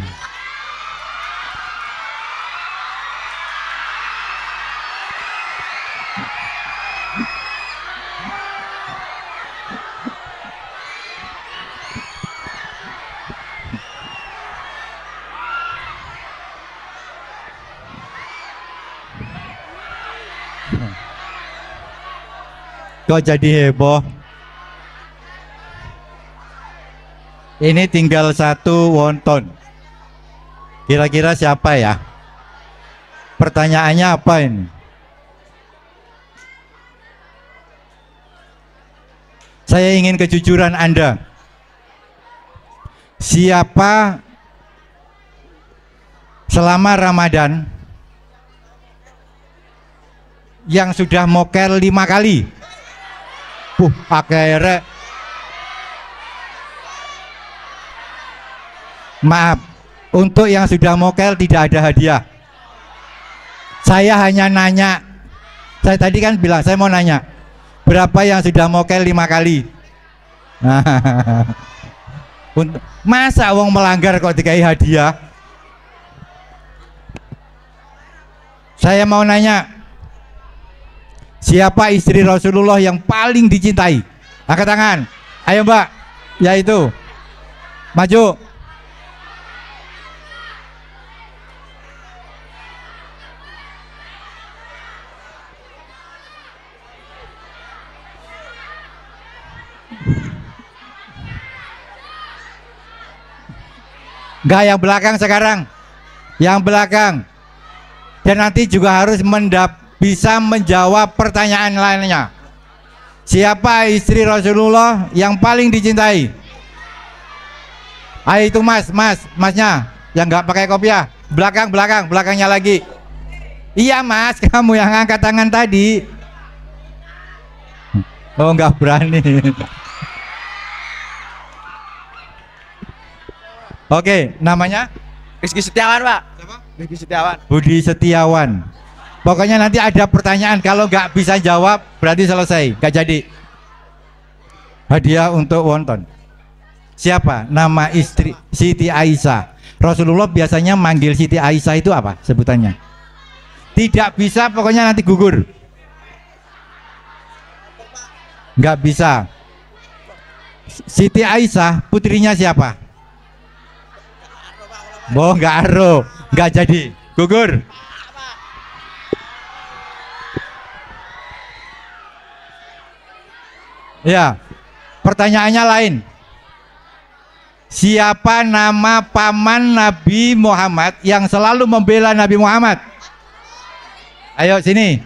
Kok jadi heboh? Ini tinggal satu wonton. Kira-kira siapa ya? Pertanyaannya apa ini? Saya ingin kejujuran Anda. Siapa selama Ramadan yang sudah mokel lima kali? Puh, akhirnya maaf, untuk yang sudah mokel tidak ada hadiah. Saya hanya nanya, saya tadi kan bilang saya mau nanya, berapa yang sudah mokel lima kali? Masa wong melanggar kok dikai hadiah? Saya mau nanya, siapa istri Rasulullah yang paling dicintai? Angkat tangan. Ayo Mbak. Yaitu. Maju. Enggak, yang belakang sekarang. Yang belakang. Dan nanti juga harus mendap bisa menjawab pertanyaan lainnya. Siapa istri Rasulullah yang paling dicintai? Ayo itu mas, mas, masnya yang nggak pakai kopiah, belakang, belakang, belakangnya lagi. Iya mas, kamu yang angkat tangan tadi. Oh nggak berani. Oke, namanya? Rizky Setiawan pak. Siapa? Rizky Setiawan. Budi Setiawan. Pokoknya nanti ada pertanyaan, kalau nggak bisa jawab berarti selesai, nggak jadi. Hadiah untuk wonton. Siapa nama istri Siti Aisyah? Rasulullah biasanya manggil Siti Aisyah itu apa sebutannya? Tidak bisa, pokoknya nanti gugur. Nggak bisa. Siti Aisyah putrinya siapa? Boh, nggak aro, nggak jadi, gugur. Ya, pertanyaannya lain. Siapa nama paman Nabi Muhammad yang selalu membela Nabi Muhammad? Ayo sini.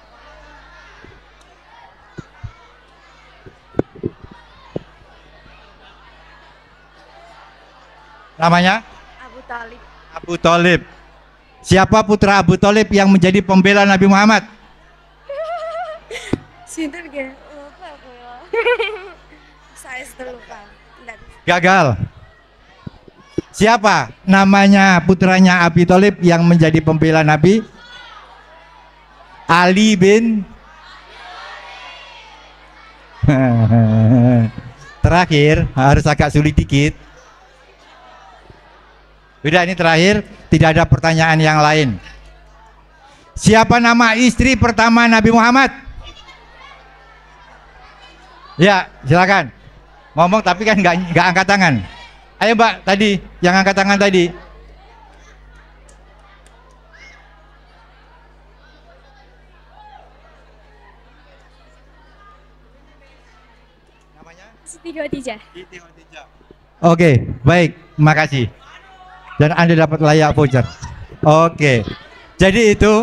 Namanya? Abu Talib. Abu Talib. Siapa putra Abu Talib yang menjadi pembela Nabi Muhammad? Sinten nggih? Lupa aku ya. Saya sudah lupa. Gagal. Siapa namanya putranya Abi Thalib yang menjadi pembela Nabi? Ali bin. Terakhir, harus agak sulit dikit. Udah, ini terakhir, tidak ada pertanyaan yang lain. Siapa nama istri pertama Nabi Muhammad? Ya, silakan. ngomong tapi kan nggak nggak angkat tangan. Ayo Mbak tadi, yang angkat tangan tadi. Siti Khadijah. Oke, baik, makasih. Dan Anda dapat layak voucher. Oke, jadi itu.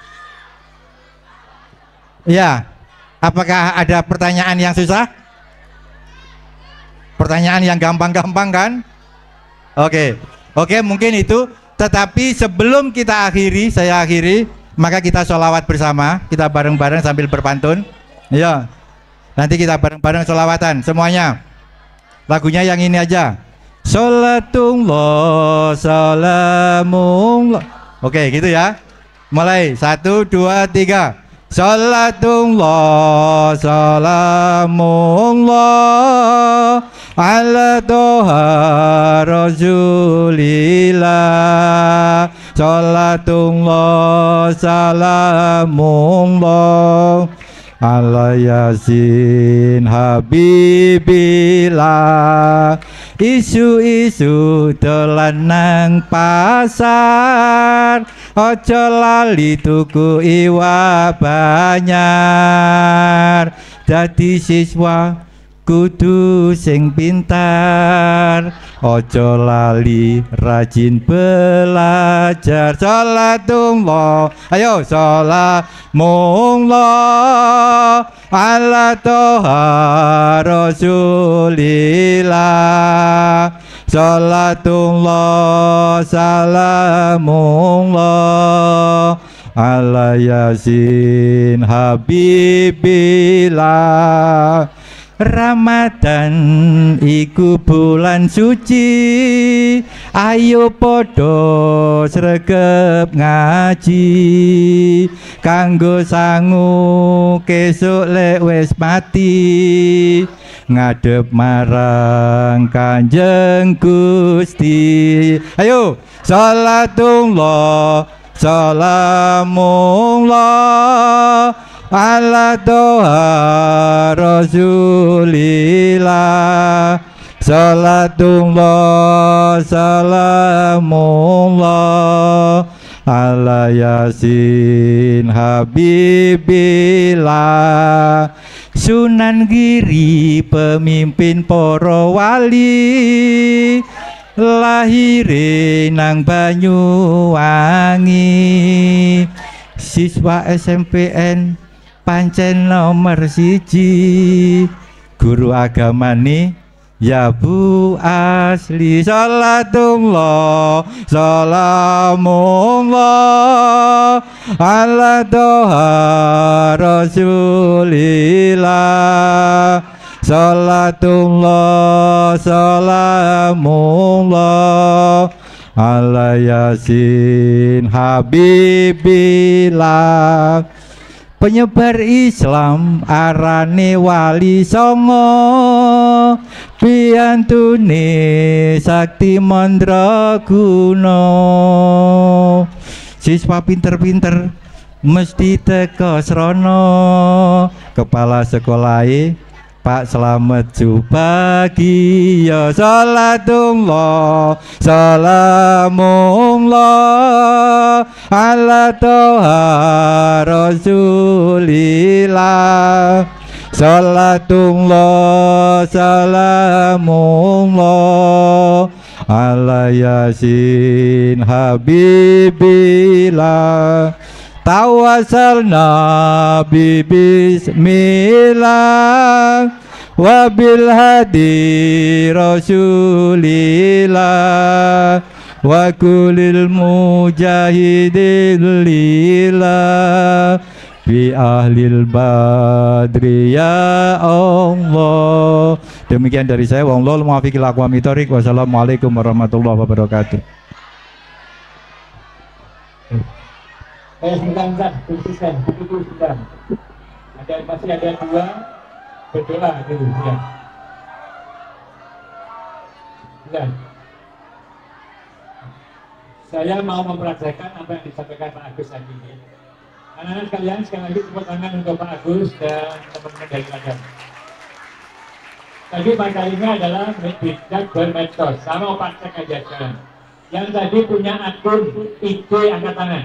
Ya, apakah ada pertanyaan yang susah? Pertanyaan yang gampang-gampang kan? Oke, oke mungkin itu. Tetapi sebelum kita akhiri, saya akhiri, maka kita sholawat bersama, kita bareng-bareng sambil berpantun. Ya, nanti kita bareng-bareng sholawatan semuanya. Lagunya yang ini aja. Sholatullah, salamullah. Oke, gitu ya. Mulai satu, dua, tiga. Sholatullah, salamullah ala toha rasulillah. Sholatullah, salamullah ala yasin habibillah. Isu-isu dolan nang pasar, ojo lali tuku iwa banyar. Dadi siswa kudu sing pintar, ojo lali rajin belajar. Sholatullah, ayo sholatullah ala toha rasulillah. Sholatullah, salamullah ala yasin habibillah. Ramadan iku bulan suci, ayo podo sregep ngaji. Kanggo sangu kesuk lek wis mati, ngadep marang Kanjeng Gusti. Ayo sholatullah, salamullah ala toha rasulillah. Sholatullah, salamullah ala yasin habibillah. Sunan Giri pemimpin para wali, lahire nang Banyuwangi. Siswa S M P N pancen nomor siji, guru agama nih ya Bu asli. Sholatullah, salamullah ala toha rasulillah. Sholatullah, salamullah ala yasin habibillah. Penyebar Islam arane Wali Songo, piyantune Sakti Mandraguna. Siswa pinter-pinter mesti teko srono. Kepala sekolahe Pak Slamet Subagio. Sholatullah, salamullah ala toha rasulillah. Sholatullah, salamullah ala yasin habibillah. Tawasalna bi bismillah wa bil hadi rasulillah wa kulil mujahidin lillah bi ahlil badri ya Allah. Demikian dari saya, wallahul muwaffiq ila aqwamit thoriq. Wassalamualaikum warahmatullahi wabarakatuh. Eh, sebentar, khususkan, buku sebentar. Ada masih ada dua berdoa dulu, ya. Sebentar. Saya mau mempraktekkan apa yang disampaikan Pak Agus tadi. Anak-anak sekalian, sekali lagi tepuk tangan untuk Pak Agus dan teman-teman dari Ladang. Saya mau mempraktekkan apa yang disampaikan Pak Agus tadi. Anak-anak sekalian, sekali lagi tepuk tangan untuk Pak Agus dan teman-teman dari Ladang. Tadi materinya adalah bijak bermedsos. Sama Pak cek aja sekarang. Yang tadi punya akun I G angkat tangan.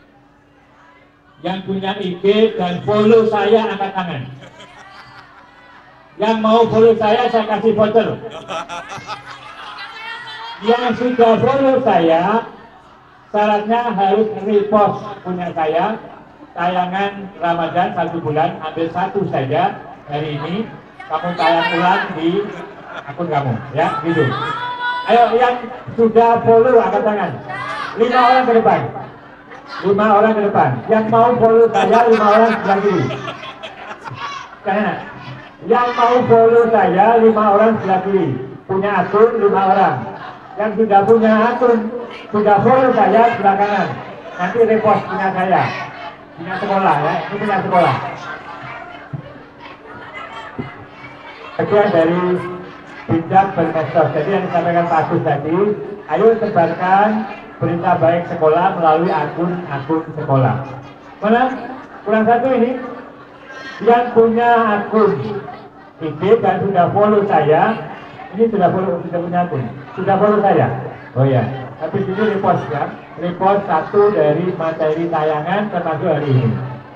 Yang punya I G dan follow saya angkat tangan. Yang mau follow saya, saya kasih voucher. Yang sudah follow saya, syaratnya harus repost punya saya. Tayangan Ramadan satu bulan, ambil satu saja hari ini. Kamu tayang ulang di akun kamu, ya, gitu. Ayo, yang sudah follow angkat tangan. Lima orang ke depan. Lima orang ke depan. Yang mau follow saya, lima orang sebelah kiri. Karena yang mau follow saya, lima orang sebelah kiri. Punya akun, lima orang. Yang sudah punya akun, sudah follow saya sebelah kanan. Nanti repost punya saya. Punya sekolah, ya. Ini punya sekolah. Bagian dari bijak bermedsos. Jadi yang disampaikan Pak Agus tadi, ayo sebarkan berita baik sekolah melalui akun-akun sekolah. Mana? Kurang satu ini. Yang punya akun I G dan sudah follow saya, ini sudah follow, sudah punya akun, sudah follow saya. Oh ya, habis ini repost ya, repost satu dari materi tayangan termasuk hari ini.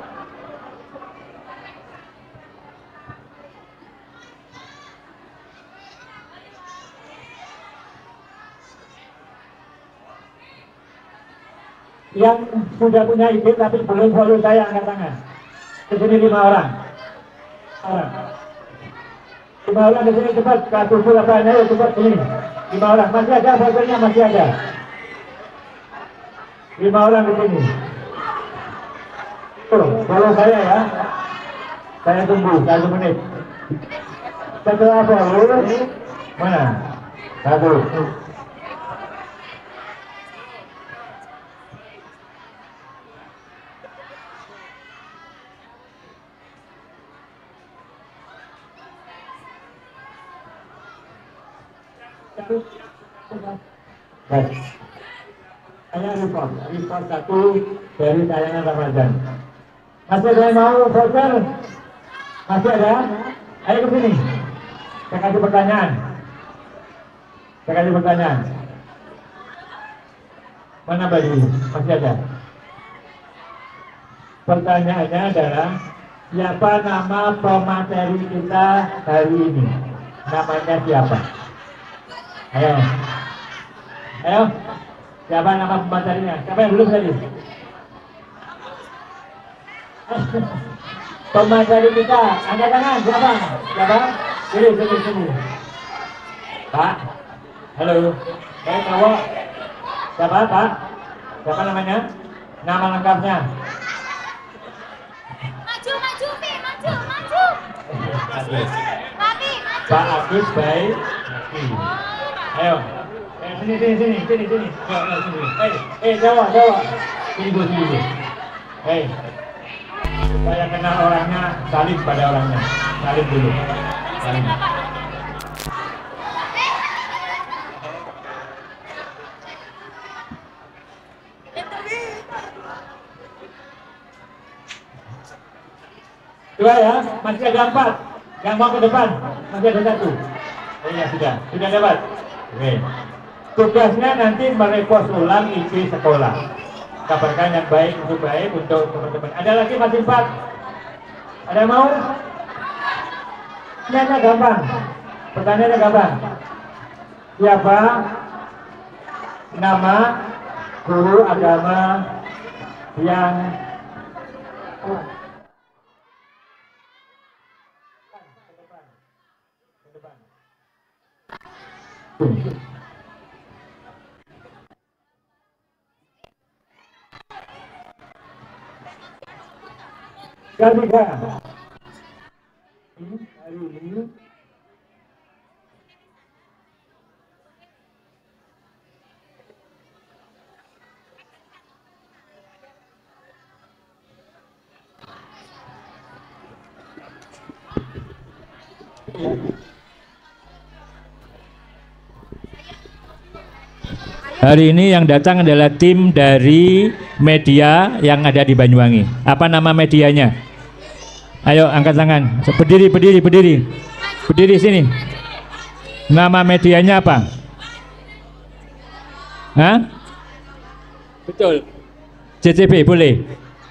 Yang sudah punya I G tapi belum follow saya angkat tangan. Di sini lima orang. Orang. Lima orang di sini cepat. Kartu sulapanya ya cepat sini. Lima orang masih ada, foldernya masih ada. Lima orang di sini. Tuh, follow saya ya. Saya tunggu satu menit. Setelah follow, mana? Satu. Baik. Saya report, report satu dari tayangan Ramadan. Masih ada yang mau voucher? Masih ada? Ayo ke sini. Saya kasih pertanyaan. Saya kasih pertanyaan. Mana baju? Masih ada? Pertanyaannya adalah, siapa nama pemateri kita hari ini? Namanya siapa? Ayo, ayo, siapa nama pematerinya? Siapa yang belum tadi? Pemateri kita, angkat tangan, siapa? Siapa? Sini, sini, sini. Pak, halo, saya tahu. Siapa, Pak? Siapa namanya? Nama lengkapnya? Maju, maju, Pi, maju, maju. Agus. Papi, maju. Pak Agus baik. Ayo, eh, sini, sini, sini, sini, sini. Ayo, ayo, sini. Eh, eh, Jawa, Jawa. Sini dulu, sini dulu. Hei, saya kenal orangnya, salim pada orangnya. Salim dulu. Salim. Dua ya, masih ada empat. Yang mau ke depan, masih ada satu. Oh iya, sudah, sudah dapat. Oke. Tugasnya nanti merepost ulang I G sekolah. Kabarkan yang baik untuk baik untuk teman-teman. Ada lagi masih empat. Ada yang mau? Pertanyaannya gampang. Pertanyaannya gampang. Siapa nama guru agama yang ketiga hari ini Hari ini yang datang adalah tim dari media yang ada di Banyuwangi. Apa nama medianya? Ayo angkat tangan. Berdiri, berdiri, berdiri. Berdiri sini. Nama medianya apa? Hah? Betul. J C B boleh?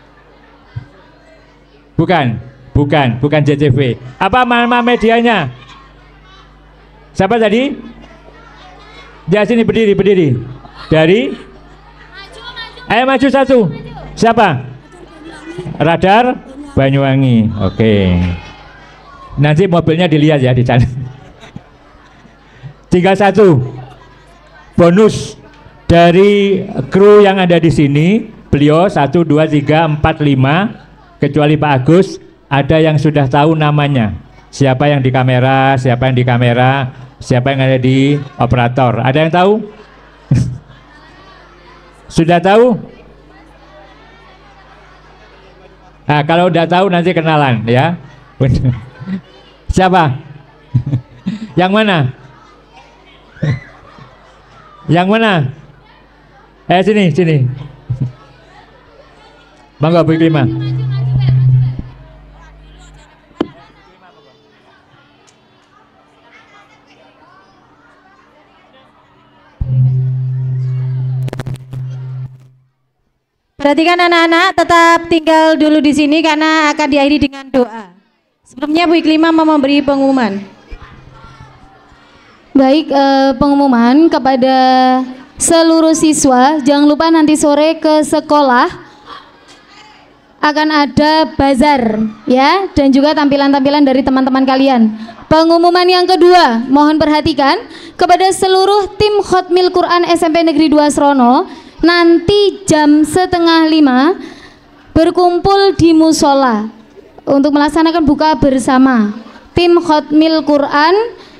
Bukan, bukan, bukan J C B. Apa nama medianya? Siapa tadi? Dia sini berdiri, berdiri. Dari? Ayo maju satu. Siapa? Radar Banyuwangi. Oke. Nanti mobilnya dilihat ya di sana. Tinggal satu. Bonus dari kru yang ada di sini. Beliau satu, dua, tiga, empat, lima. Kecuali Pak Agus, ada yang sudah tahu namanya. Siapa yang di kamera, siapa yang di kamera, siapa yang ada di operator. Ada yang tahu? Sudah tahu? Nah, kalau udah tahu nanti kenalan ya. Siapa? Yang mana? Yang mana? Eh sini, sini. Bangga Bu Iklima. Perhatikan anak-anak, tetap tinggal dulu di sini karena akan diakhiri dengan doa. Sebelumnya Bu Iklima mau memberi pengumuman. Baik, eh, pengumuman kepada seluruh siswa, jangan lupa nanti sore ke sekolah akan ada bazar ya, dan juga tampilan-tampilan dari teman-teman kalian. Pengumuman yang kedua, mohon perhatikan kepada seluruh tim Khotmil Quran S M P Negeri dua Srono, nanti jam setengah lima berkumpul di musola untuk melaksanakan buka bersama. Tim Khotmil Quran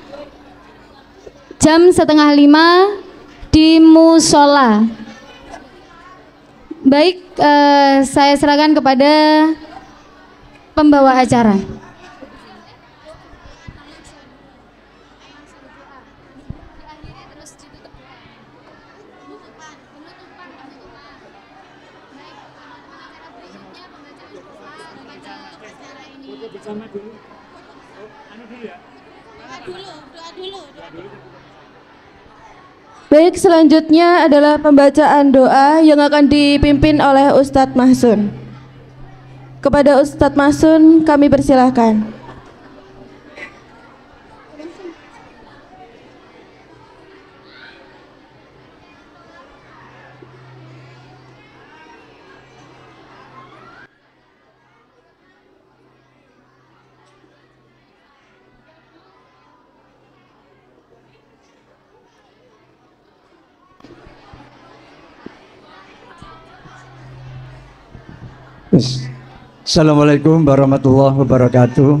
jam setengah lima di musola. Baik, eh, saya serahkan kepada pembawa acara. Bersama dulu. Anu dulu ya. Doa dulu, doa dulu, doa dulu. Baik, selanjutnya adalah pembacaan doa yang akan dipimpin oleh Ustadz Mahsun. Kepada Ustadz Mahsun kami persilahkan. Assalamualaikum warahmatullahi wabarakatuh.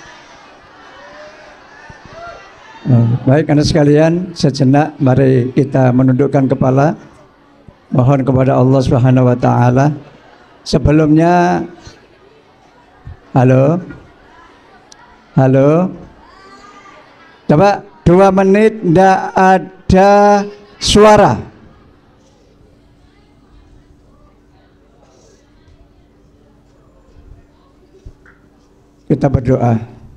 Baik anak sekalian, sejenak mari kita menundukkan kepala, mohon kepada Allah Subhanahu wa taala. Sebelumnya, halo, halo, coba dua menit tidak ada suara. Kita berdoa.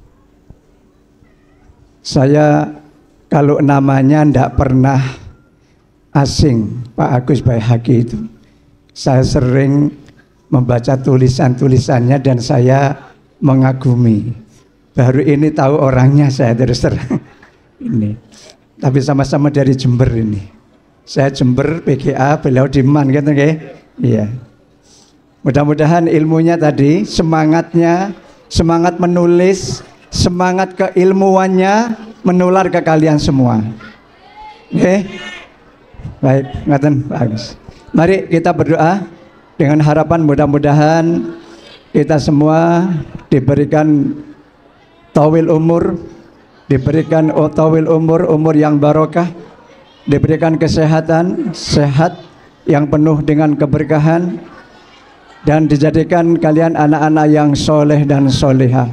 Saya kalau namanya tidak pernah asing, Pak Agus Baihaqi itu. Saya sering membaca tulisan-tulisannya dan saya mengagumi. Baru ini tahu orangnya saya terus terang. Ini. Tapi sama-sama dari Jember ini. Saya Jember P G A, beliau di Man gitu nggih. Iya. Mudah-mudahan ilmunya tadi, semangatnya, semangat menulis, semangat keilmuannya menular ke kalian semua. Oke, baik, ngaten Pak Agus. Mari kita berdoa dengan harapan mudah-mudahan kita semua diberikan tawil umur, diberikan tawil umur, umur yang barokah, diberikan kesehatan, sehat yang penuh dengan keberkahan, dan dijadikan kalian anak-anak yang soleh dan soleha.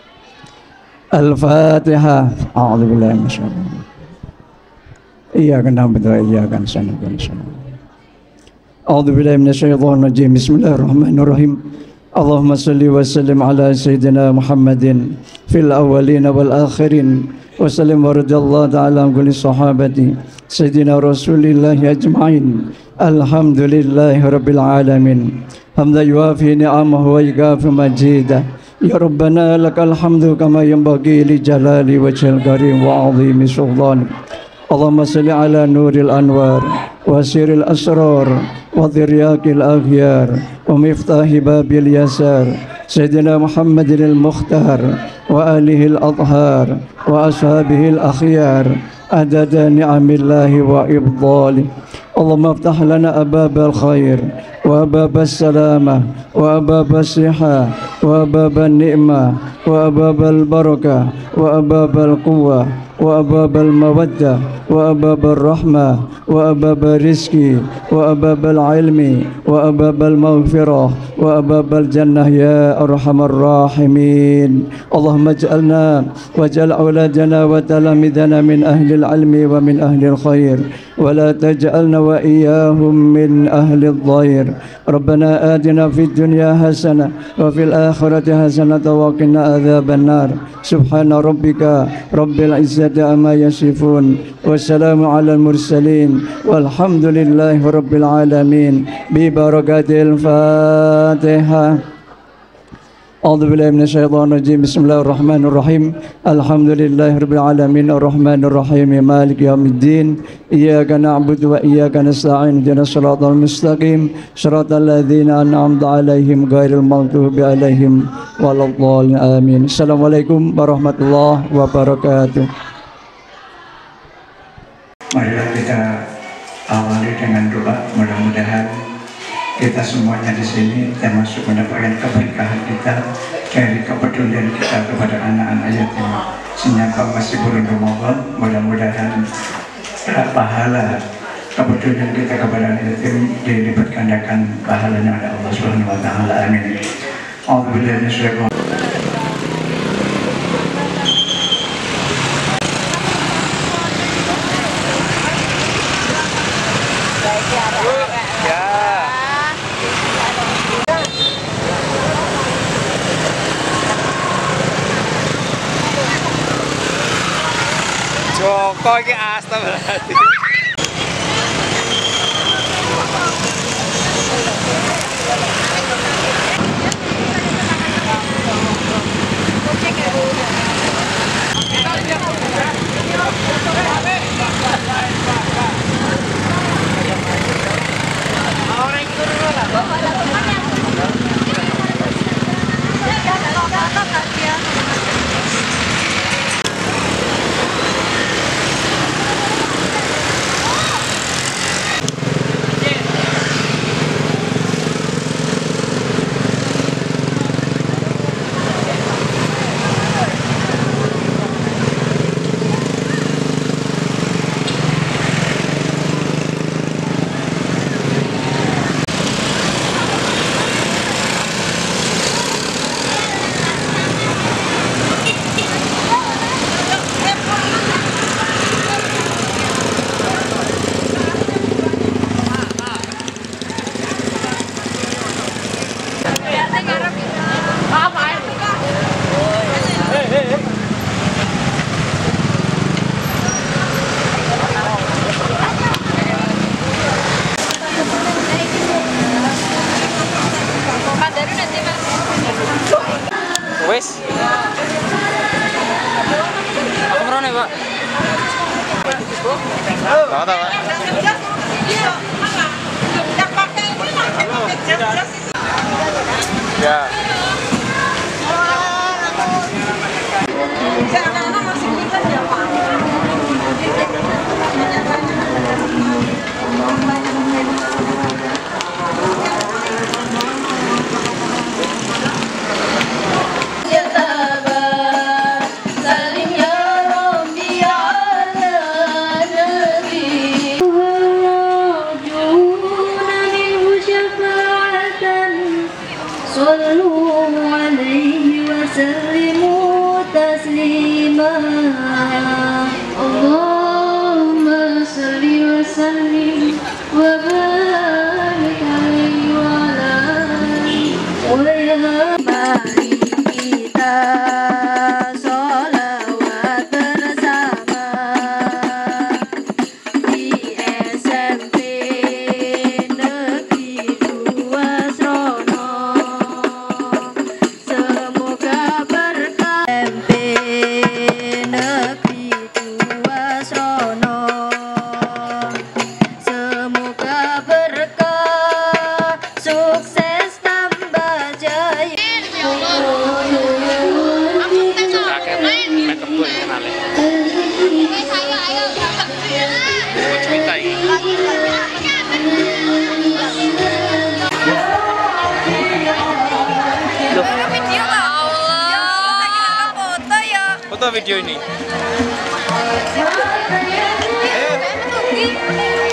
Al-Fatihah. A'udzubillahi minasyaitonir rajim. Iyyaka na'budu wa iyyaka nasta'in. A'udzubillahi minasyaitonir rajim. Bismillahirrahmanirrahim. اللهم صل وسلم على سيدنا محمد في الأولين والآخرين وسلم ورضي الله تعالى عن كل صحابة سيدنا رسول الله أجمعين. الحمد لله رب العالمين حمدا يوافي نعمه ويكافئ مجيده. يا ربنا لك الحمد كما ينبغي لجلال وجه الكريم وعظيم سلطانك. اللهم صل على نور الأنوار وسير الأسرار وذرياك الأخيار ومفتاح باب اليسار سيدنا محمد المختار وآله الأطهار وأصحابه الأخيار عدد نعم الله وإفضاله. اللهم افتح لنا أبواب الخير وأبواب السلامة وأبواب الصحة وأبواب النعمة وأبواب البركة وأبواب القوة وأبواب المودة وأبواب الرحمة وأبواب الرزق وأبواب العلم وأبواب المغفرة وأبواب الجنة يا أرحم الراحمين. اللهم اجعلنا واجعل أولادنا وتلاميذنا من أهل العلم ومن أهل الخير ولا تجعلنا وإياهم من أهل الضير. ربنا آتنا في الدنيا حسنة وفي الآخرة حسنة وقنا عذاب النار. سبحان ربك رب العزة عما يصفون والسلام على المرسلين والحمد لله رب العالمين ببركة الفاتحة. أعوذ بالله من الشيطان الرجيم. بسم الله الرحمن الرحيم. الحمد لله رب العالمين الرحمن الرحيم مالك يوم الدين. إياك نعبد وإياك نستعين اهدنا الصراط المستقيم صراط الذين أنعمت عليهم غير المغضوب عليهم ولا الضالين آمين. Assalamualaikum warahmatullahi wabarakatuh. Marilah kita awali dengan doa, mudah-mudahan kita semuanya di sini termasuk mendapatkan keberkahan kita dari kepedulian kita kepada anak-anak yatim. Senyapa masih bulan Ramadan, mudah-mudahan pahala kepedulian kita kepada anak yatim dilipat gandakan pahalanya oleh Allah Subhanahu wa taala. Amin. Alhamdulillah. Joko iki astagfirullahaladzim. Wes. Aku merone, Pak. Tahu tahu, Pak. Ya. وبارك عليه وعلى آله ويا foto video ini. Ayo.